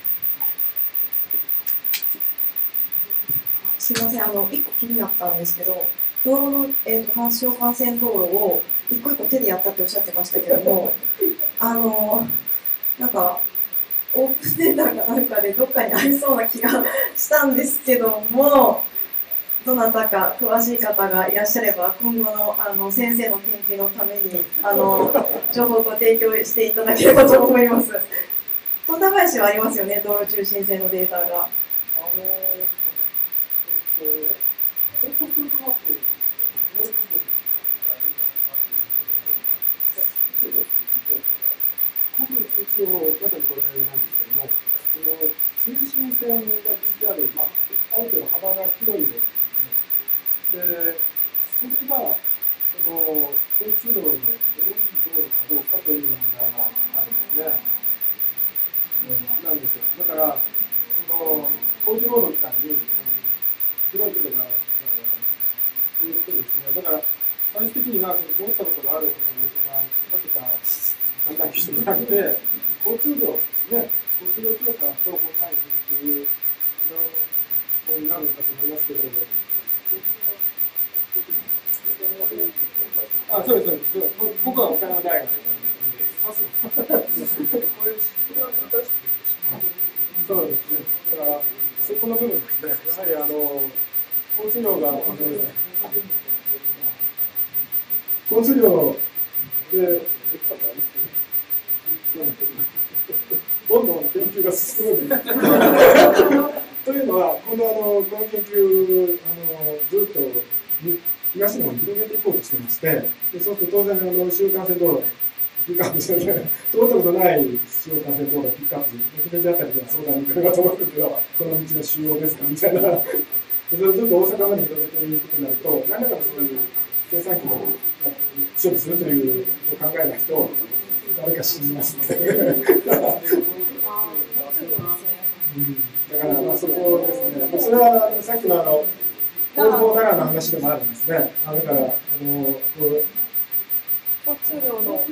すみません、一個気になったんですけど、道路の、阪神幹線道路を一個一個手でやったっておっしゃってましたけども、なんか、オープンデータかなんかでどっかにありそうな気がしたんですけども、どなたか詳しい方がいらっしゃれば、今後の先生の研究のために情報をご提供していただければと思います。富田林はありますよね、道路中心線のデータが。 一応、まさにこれなんですけども、中心線が引いてある、ある程度幅が広いですね。で、それが、交通量の多い道路かどうかというのがあるんですね。なんですよ。だから、工事ロードみたいに、広い道路が、ということですね。だから、最終的には、通ったことがあるというのが、分けた、判断基準じゃなくて、交通量ですね、交通量調査とコンバインするという方になるかと思いますけど、そうです、ここは岡山大学です。そうですね、だから、そこの部分ですね、やはり交通量が、交通量で、どんどん研究が進むんでというのは、今度この研究ずっと東の方に広げていこうとしてまして、でそうすると当然主要幹線道路ピックアップして、通ったことない主要幹線道路をピックアップする、姫路あたりでは相談に来るかと思うんですけど、この道の主要ですかみたいな、それをずっと大阪まで広げていくとなると、何らかのそういう生産機の処理するということを考えないと、 誰か死にますんで。だから、そこですね。それはさっきの工法ならの話でもあるんですね。だから、交通量の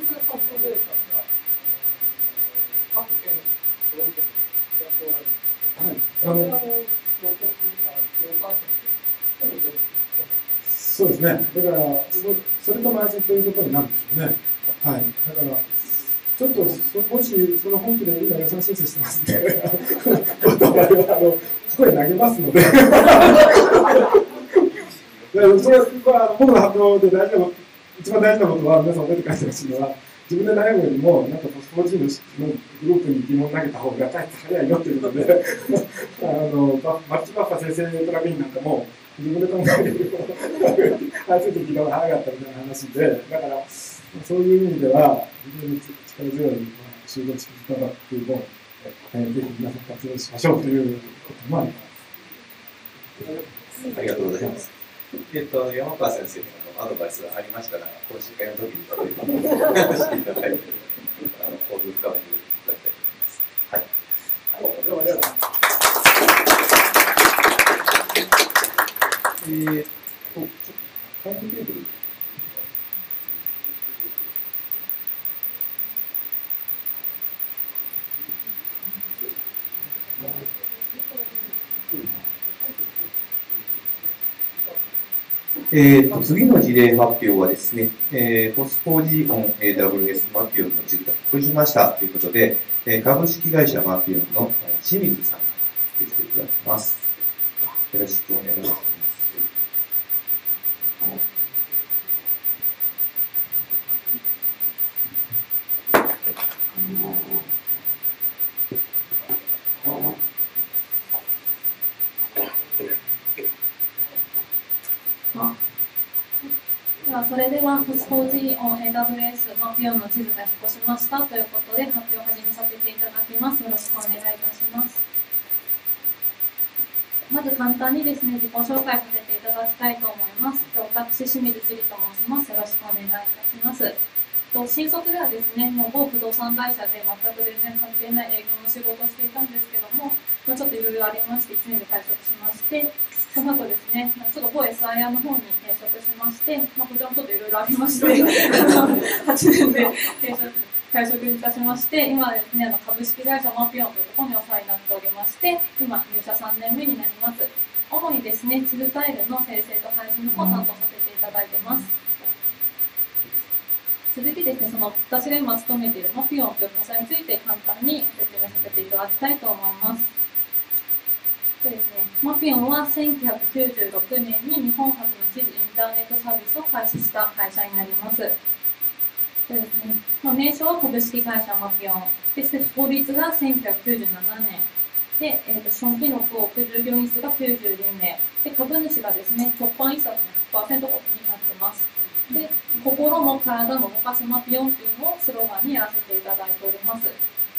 そうですね。だから、それと同じということになるんでしょうね。はい。だから、ちょっと、もし、その本気で今予算申請してますんで、我々声投げますので、それは、僕の発表で一番大事なことは、皆さん覚えて帰ってほしいのは、自分で悩むよりも、なんかフォスフォージーのグループに疑問を投げた方がかえって早いよということで、マッチバッファ生成トラビンなんかも、自分で考えるよりも、ついてきた方が早かったみたいな話で、だから、そういう意味では、非常に力強い集合式型っていうのを、ぜひ皆さん活用しましょうということもあります。 ありがとうございます。山川先生のアドバイスがありましたら、講習会の時に話していただいて、交流深めていただきたいと思います。はい。どうもありがとうございます。タイムテーブル。次の事例発表はですね、フォスフォージオン AWS マピオンの地図が復しましたということで、株式会社マピオンの清水さんが出ていただきます。よろしくお願いします。 それでは、フォスフォージオン AWS マピオンの地図が引っ越しましたということで、発表を始めさせていただきます。よろしくお願いいたします。まず簡単にですね、自己紹介させていただきたいと思います。私、清水千里と申します。よろしくお願いいたします。新卒ではですね、もう某不動産会社で全く全然関係ない営業の仕事をしていたんですけども、ちょっといろいろありまして、1年で退職しまして、その後ですね、ちょっと某 SIR の方に転職しまして、こちらもちょっといろいろありまして、8年で退職いたしまして、今ですね、株式会社マピオンというところにお世話になっておりまして、今、入社3年目になります。主にですね、地図タイルの生成と配信の方を担当させていただいています。続きですね、私が今勤めているマピオンという会社について簡単に説明させていただきたいと思います。ですね、マピオンは1996年に日本初の地図インターネットサービスを開始した会社になります。ですね、名称は株式会社マピオン。で、法律が1997年。で、資本金額を置く従業員数が92名。で、株主がですね、突破印刷の 100% になってます。で、心も体も動かすマピオンというのをスローガンにやらせていただいております。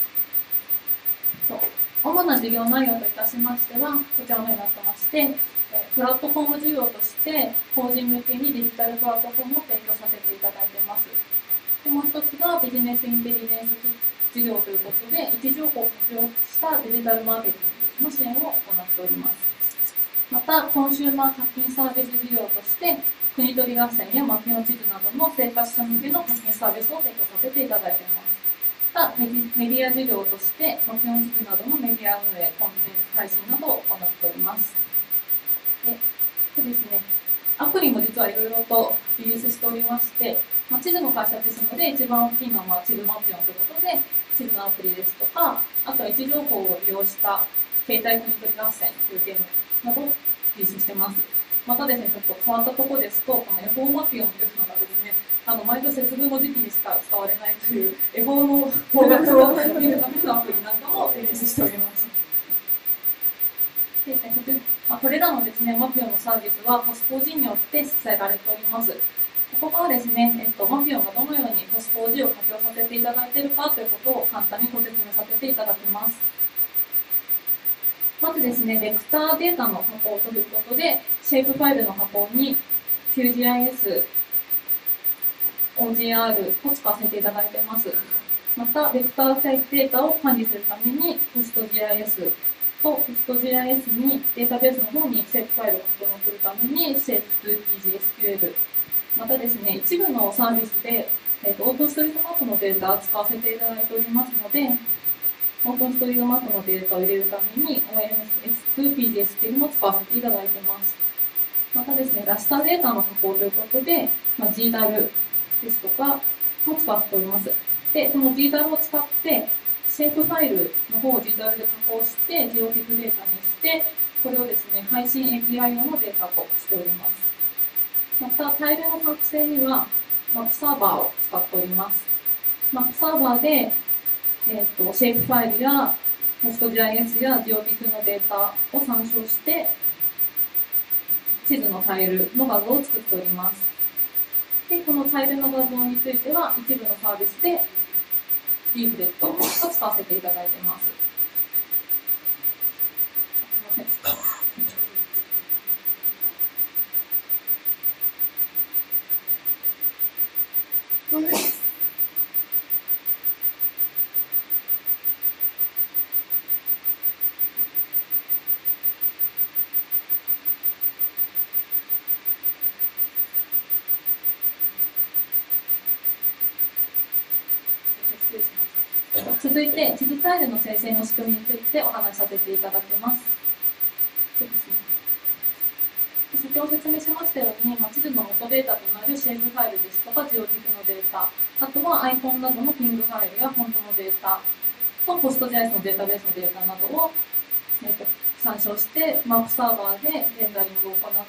主な事業内容といたしましては、こちらのようになってまして、プラットフォーム事業として、法人向けにデジタルプラットフォームを提供させていただいています。で、もう一つがビジネスインテリジェンス事業ということで、位置情報を活用したデジタルマーケティングの支援を行っております。また、コンシューマー課金サービス事業として、国取り合戦やマピオン地図などの生活者向けの課金サービスを提供させていただいています。メディア事業として、マピオン地図などのメディア運営、コンテンツ配信などを行っております。でですね、アプリも実はいろいろとリリースしておりまして、地図の会社ですので、一番大きいのは地図マピオンということで、地図のアプリですとか、あとは位置情報を利用した携帯国取り合戦というゲームなどをリリースしています。またですね、ちょっと変わったところですと、この恵方マピオンというのがですね、毎年節分の時期にしか使われないという恵方の方角を見るためのアプリなんかもリリースしております。で、これらのですね、マピオンのサービスはホスポ G によって記載されております。ここからですね、マピオンがどのようにホスポ G を活用させていただいているかということを簡単にご説明させていただきます。まずですね、ベクターデータの加工ということで、シェイプファイルの加工に QGIS、OGR を使わせていただいています。 また、ベクタータイプデータを管理するために、PostGIS と PostGIS にデータベースの方にシェイプファイルを保存するために Shape2PGSQL。またですね、一部のサービスで、オープンストリートマップのデータを使わせていただいておりますので、オープンストリートマップのデータを入れるために OMS2PGSQL も使わせていただいています。またですね、ラスターデータの加工ということで、GDAL ですとかも使っております。で、その GDAL を使って、シェイプファイルの方を GDAL で加工して、GeoTIFF データにして、これをですね、配信 API 用のデータとしております。また、タイルの作成には、マップサーバーを使っております。マップサーバーで、シェイプファイルや PostGIS や GeoTIFF のデータを参照して、地図のタイルの画像を作っております。で、このタイルの画像については、一部のサービスでリーフレットを使わせていただいています。すいません。続いて、地図タイルの生成の仕組みについてお話しさせていただきます。先ほど説明しましたように、地図の元データとなるシェイプファイルですとか、GeoTIFF のデータ、あとはアイコンなどのピングファイルやフォントのデータと PostGIS のデータベースのデータなどを、参照して、マップサーバーでレンダリングを行って、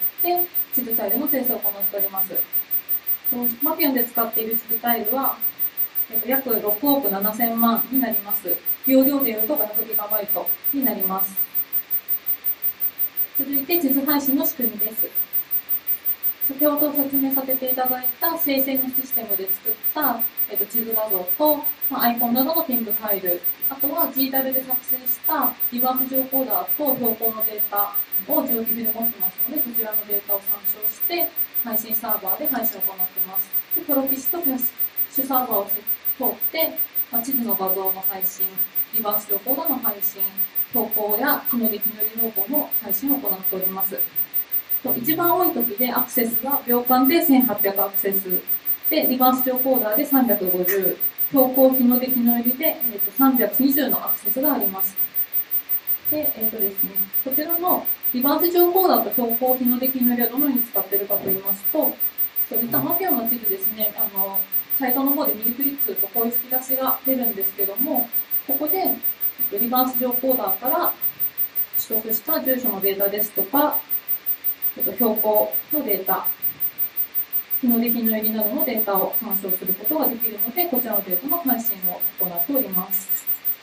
地図タイルの生成を行っております。マピオンで使っている地図タイルは、約6億7000万になります。容量でいうと 500GB になります。続いて地図配信の仕組みです。先ほど説明させていただいた生成のシステムで作った、地図画像と、アイコンなどのピングファイル、あとは GDAL で作成したリバースジョーコーダーと標高のデータを GeoTIFF で持ってますので、そちらのデータを参照して、配信サーバーで配信を行っています。でプロピシとフラッシュサーバーを通って、地図の画像の配信、リバースジョーコーダーの配信、標高や日の出日の入り情報の配信を行っております。一番多い時でアクセスは秒間で1800アクセス、で、リバースジョーコーダーで350、標高日の出日の入りで、320のアクセスがあります。で、ですね、こちらのリバースジョーコーダーと標高日の出日の入りはどのように使っているかと言いますと、実はマピオンの地図ですね、サイトの方で右クリックするとこういう突き出しが出るんですけども、ここでリバースジョーコーダーから取得した住所のデータですとか、標高のデータ、日の出日の入りなどのデータを参照することができるので、こちらのデータの配信を行っております。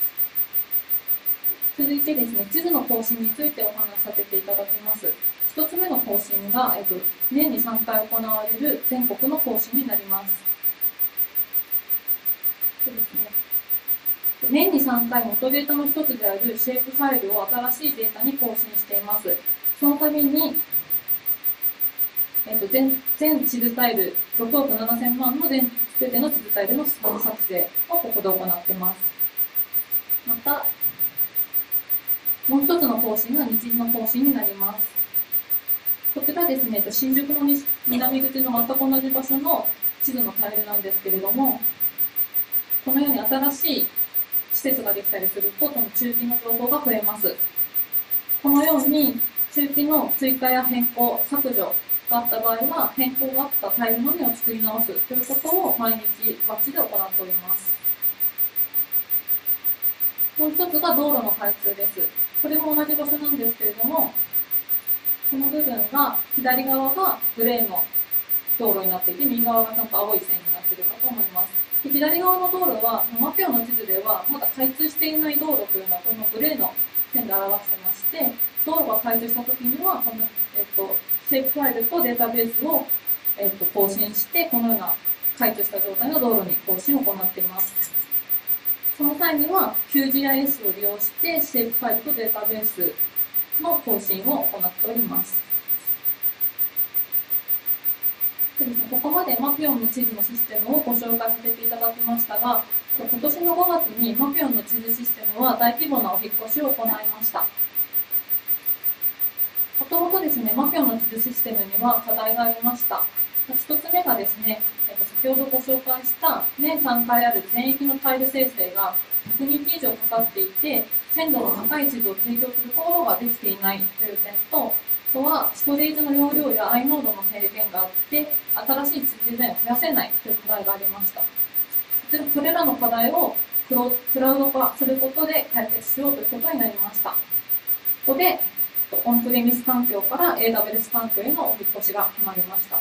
続いてですね、地図の更新についてお話しさせていただきます。一つ目の更新が、年に3回行われる全国の更新になります。そうですね。年に3回元データの一つであるシェイプファイルを新しいデータに更新しています。そのために、全地図タイル6億7000万の全ての地図タイルの作成をここで行っています。また、もう一つの更新が日時の更新になります。こちらですね、新宿の南口の全く同じ場所の地図のタイルなんですけれども、このように新しい施設ができたりすると、この中期の情報が増えます。このように、中期の追加や変更、削除があった場合は、変更があったタイルのみを作り直すということを毎日バッチで行っております。もう一つが道路の開通です。これも同じ場所なんですけれども、この部分が、左側がグレーの道路になっていて、右側がちゃんと青い線になっているかと思います。で左側の道路は、マピオの地図では、まだ開通していない道路というのは、このグレーの線で表してまして、道路が開通したときには、この、シェイプファイルとデータベースを、更新して、このような開通した状態の道路に更新を行っています。その際には、QGIS を利用して、シェイプファイルとデータベースの更新を行っております。でですね、ここまでマピオンの地図のシステムをご紹介させていただきましたが、 今年の5月にマピオンの地図システムは大規模なお引っ越しを行いました。もともとですね、マピオンの地図システムには課題がありました。一つ目がですね、先ほどご紹介した年3回ある全域のタイル生成が100日以上かかっていて、鮮度の高い地図を提供するところができていないという点と、あとはストレージの容量や i ノードの制限があって、新しい地図デザインを増やせないという課題がありました。これらの課題をクラウド化することで解決しようということになりました。ここで、オンプレミス環境から AWS 環境へのお引っ越しが決まりました。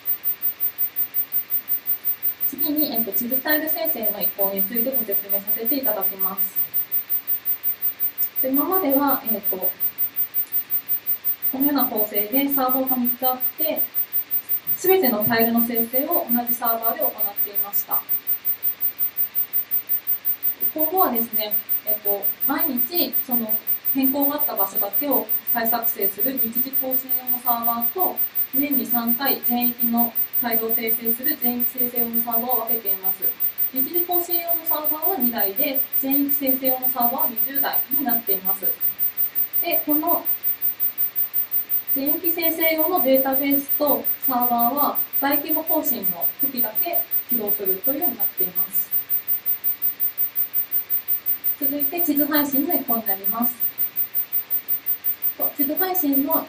次に、地図タイル生成の移行についてご説明させていただきます。今までは、このような構成でサーバーが3つあって、すべてのタイルの生成を同じサーバーで行っていました。今後はですね、毎日その変更があった場所だけを再作成する日時更新用のサーバーと、年に3回全域のタイルを生成する全域生成用のサーバーを分けています。日時更新用のサーバーは2台で、全域生成用のサーバーは20台になっています。で、この全域生成用のデータベースとサーバーは大規模更新の時だけ起動するというようになっています。続いて地図配信の移行になります。地図配信の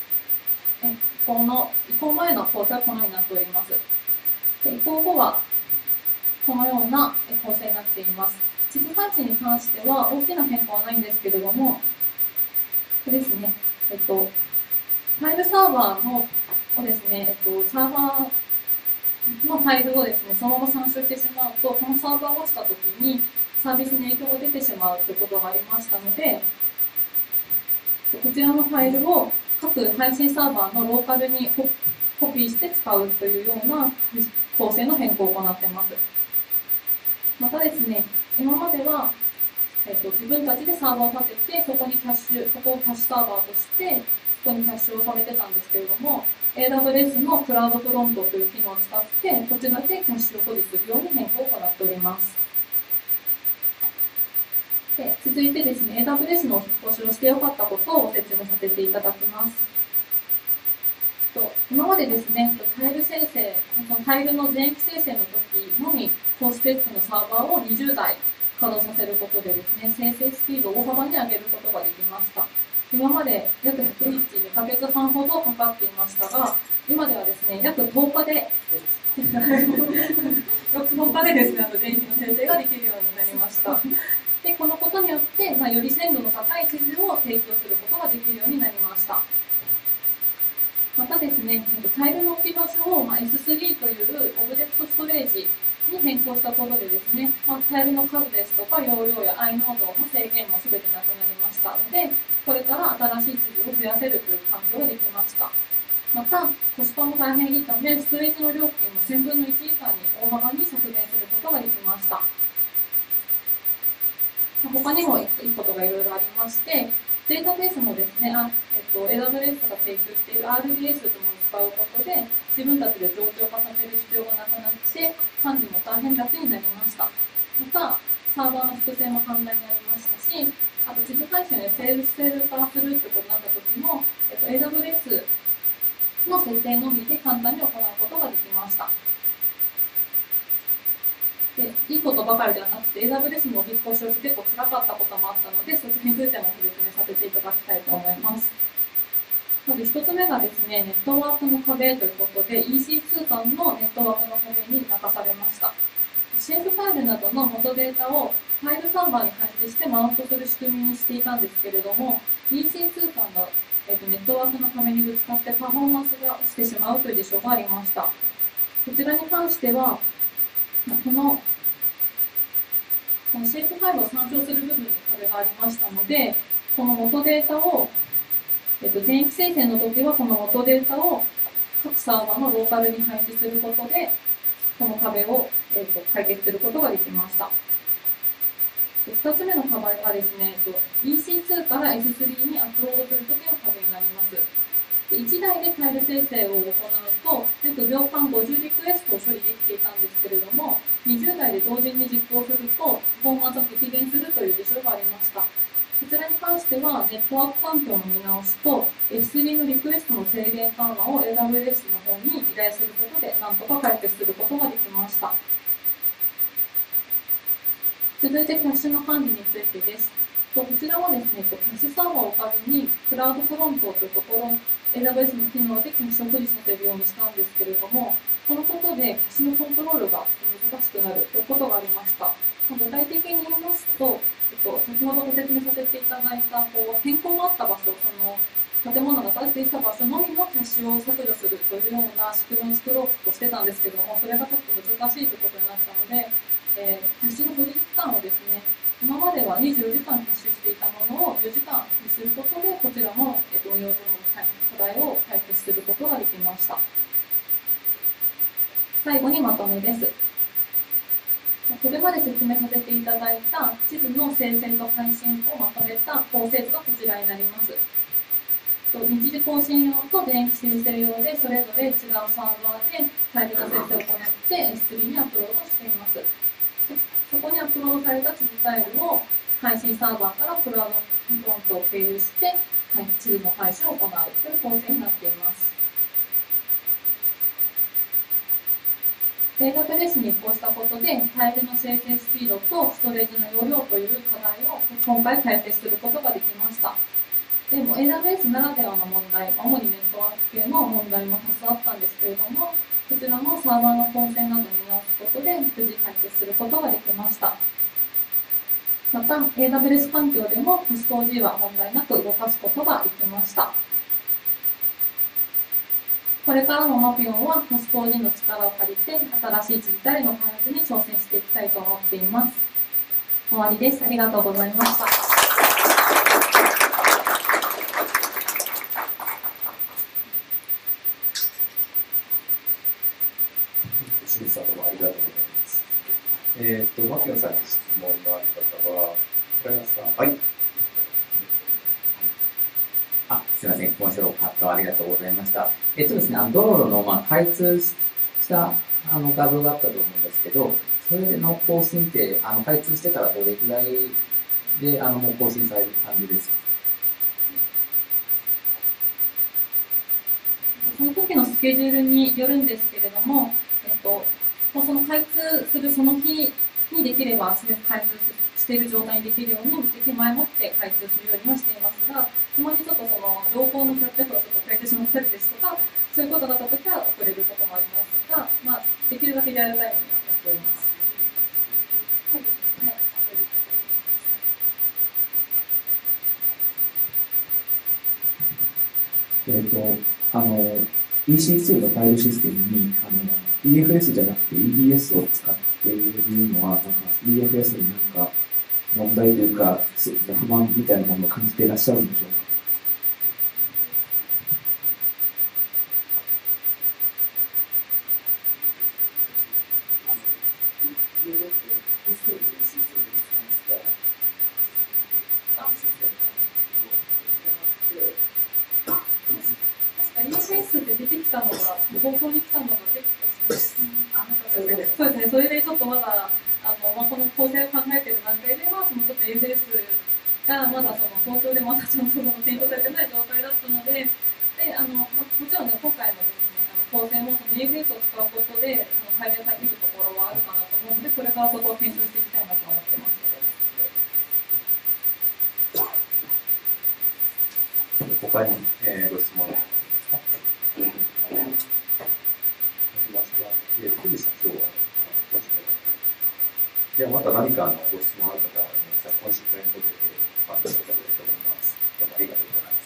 移行前の構成はこのようになっております。で、移行後はこのような構成になっています。地図配信に関しては大きな変化はないんですけれども、これですね、タイルサーバーをですね、サーバーのファイルをですね、そのまま参照してしまうと、このサーバーが落ちたときにサービスに影響が出てしまうということがありましたので、こちらのファイルを各配信サーバーのローカルにコピーして使うというような構成の変更を行っています。またですね、今までは、自分たちでサーバーを立てて、そこをキャッシュサーバーとして、そこにキャッシュを貯めてたんですけれども、AWS のクラウドフロントという機能を使って、こちらでキャッシュを保持するように変更を行っております。で、続いてですね、AWS のお引っ越しをしてよかったことをご説明させていただきます。今までですね、タイル生成、タイルの全域生成の時のみ、高スペックのサーバーを20台稼働させることでですね、生成スピードを大幅に上げることができました。今まで約100日、2ヶ月半ほどかかっていましたが、今ではですね、約10日で、約10日でですね、全域の生成ができるようになりました。で、このことによって、より鮮度の高い地図を提供することができるようになりました。またですね、タイルの置き場所を S3 というオブジェクトストレージに変更したことでですね、タイルの数ですとか容量や i ノードの制限も全てなくなりましたので、これから新しい地図を増やせるという環境ができました。また、コスパも大変いいため、ストレージの料金も1000分の1以下に大幅に削減することができました。他にもいいことがいろいろありまして、データベースもですね、AWS が提供している RDS というものを使うことで、自分たちで増強化させる必要がなくなって、管理も大変楽になりました。また、サーバーの複製も簡単になりましたし、あと地図配信を SSL 化するということになった時も、AWS の設定のみで簡単に行うことができました。で、いいことばかりではなくて、AWS のお引っ越しをして結構辛かったこともあったので、それについてもご説明させていただきたいと思います。まず一つ目がですね、ネットワークの壁ということで、EC2 間のネットワークの壁に泣かされました。シェイフファイルなどの元データをファイルサーバーに配置してマウントする仕組みにしていたんですけれども、EC2 間の、ネットワークの壁にぶつかってパフォーマンスが落ちてしまうという事象がありました。こちらに関しては、このシェイフファイルを参照する部分に壁がありましたので、この元データを、全域生成の時はこの元データを各サーバーのローカルに配置することで、この壁を、解決することができました。2つ目の壁がですね、EC2 から S3 にアップロードするときの壁になります。 1台でファイル生成を行うと、約秒間50リクエストを処理できていたんですけれども、20台で同時に実行すると、パフォーマンスが激減するという事象がありました。こちらに関しては、ネットワーク環境の見直しと、S3 のリクエストの制限緩和を AWS の方に依頼することで、なんとか解決することができました。続いて、キャッシュの管理についてです。こちらはですね、キャッシュサーバーを置かずに、クラウドフロントというところ、AWS の機能でキャッシュを保持させるようにしたんですけれども、このことでキャッシュのコントロールが難しくなるということがありました。具体的に言いますと、先ほどご説明させていただいた変更があった場所、建物が建ててきた場所のみのキャッシュを削除するというような仕組みを作ろうとしてたんですけども、それがちょっと難しいということになったので、キャッシュの保持期間をですね、今までは24時間キャッシュしていたものを4時間にすることで、こちらも運用上の課題を解決することができました。最後にまとめです。これまで説明させていただいた地図の生成と配信をまとめた構成図がこちらになります。日時更新用と電気申請用でそれぞれ違うサーバーでファイルの生成を行って S3 にアップロードしています。そこにアップロードされた地図ファイルを配信サーバーからクラウドフロントを経由して地図の配信を行うという構成になっています。AWS に移行したことで、ファイルの生成スピードとストレージの容量という課題を今回解決することができました。でも AWS ならではの問題、主にネットワーク系の問題も多数あったんですけれども、こちらもサーバーの構成などを見直すことで無事解決することができました。また、AWS 環境でも POS4G は問題なく動かすことができました。これからもマピオンは POS4G の力を借りて、新しい地図ファイルの開発に挑戦していきたいと思っています。終わりです。ありがとうございました。 清水さんどうもありがとうございます。マピオンさんに質問のある方は、わかりますか？はい。 すみません。今週の発表ありがとうございました。ですね、道路の、開通した画像があったと思うんですけど、それの更新って、開通してからどれぐらいで、もう更新される感じですか？ その時のスケジュールによるんですけれども、その開通するその日にできれば、開通している状態にできるように、できる前もって開通するようにはしていますが、たまにちょっとその情報のキャッチアップがちょっと遅れてしまったりですとか、そういうことがあったときは遅れることもありますが、できるだけリアルタイムにはやっております。そうですね。 EC2 のファイルシステムにEFS じゃなくて EBS を使っているのは、EFS に問題というか、不満みたいなものを感じていらっしゃるんでしょうか？ EFS で出てきたのが、東京に来たのが結構そうですね、それでちょっとまだ、この構成を考えている段階では、ちょっと EFS がまだ東京でまだちゃんと検討されてない状態だったので、もちろんね、今回のですね、構成もEFS を使うことで、改善されているところはあるかなと思うので、これからそこを検証していきたいなと思ってます。 他に、ご質問ですか？富士さん、今日はではまた何かご質問ある方は、今週会の方でお話しいただきたいと思います。どうもありがとうございます。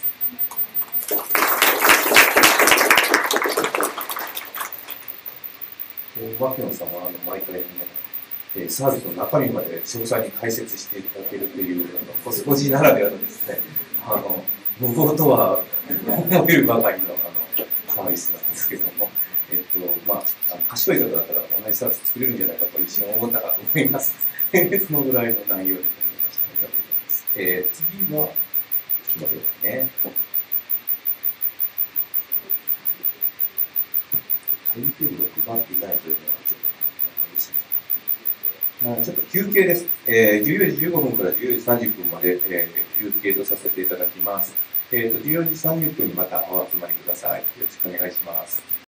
マピオンさんは毎回サービスの中身まで詳細に解説していただけるというPOS4Gならではのですね、無謀とは思えるばかりのサービスなんですけども、賢い方だったら同じサービス作れるんじゃないかと一瞬思ったかと思います。そのぐらいの内容でございました。ありがとうございます。次は、ちょっと待ってくださいね。 タイムテーブルを配っていないというのはちょっと嬉しい。ちょっと休憩です。14時15分から14時30分まで、休憩とさせていただきます。14時30分にまたお集まりください。よろしくお願いします。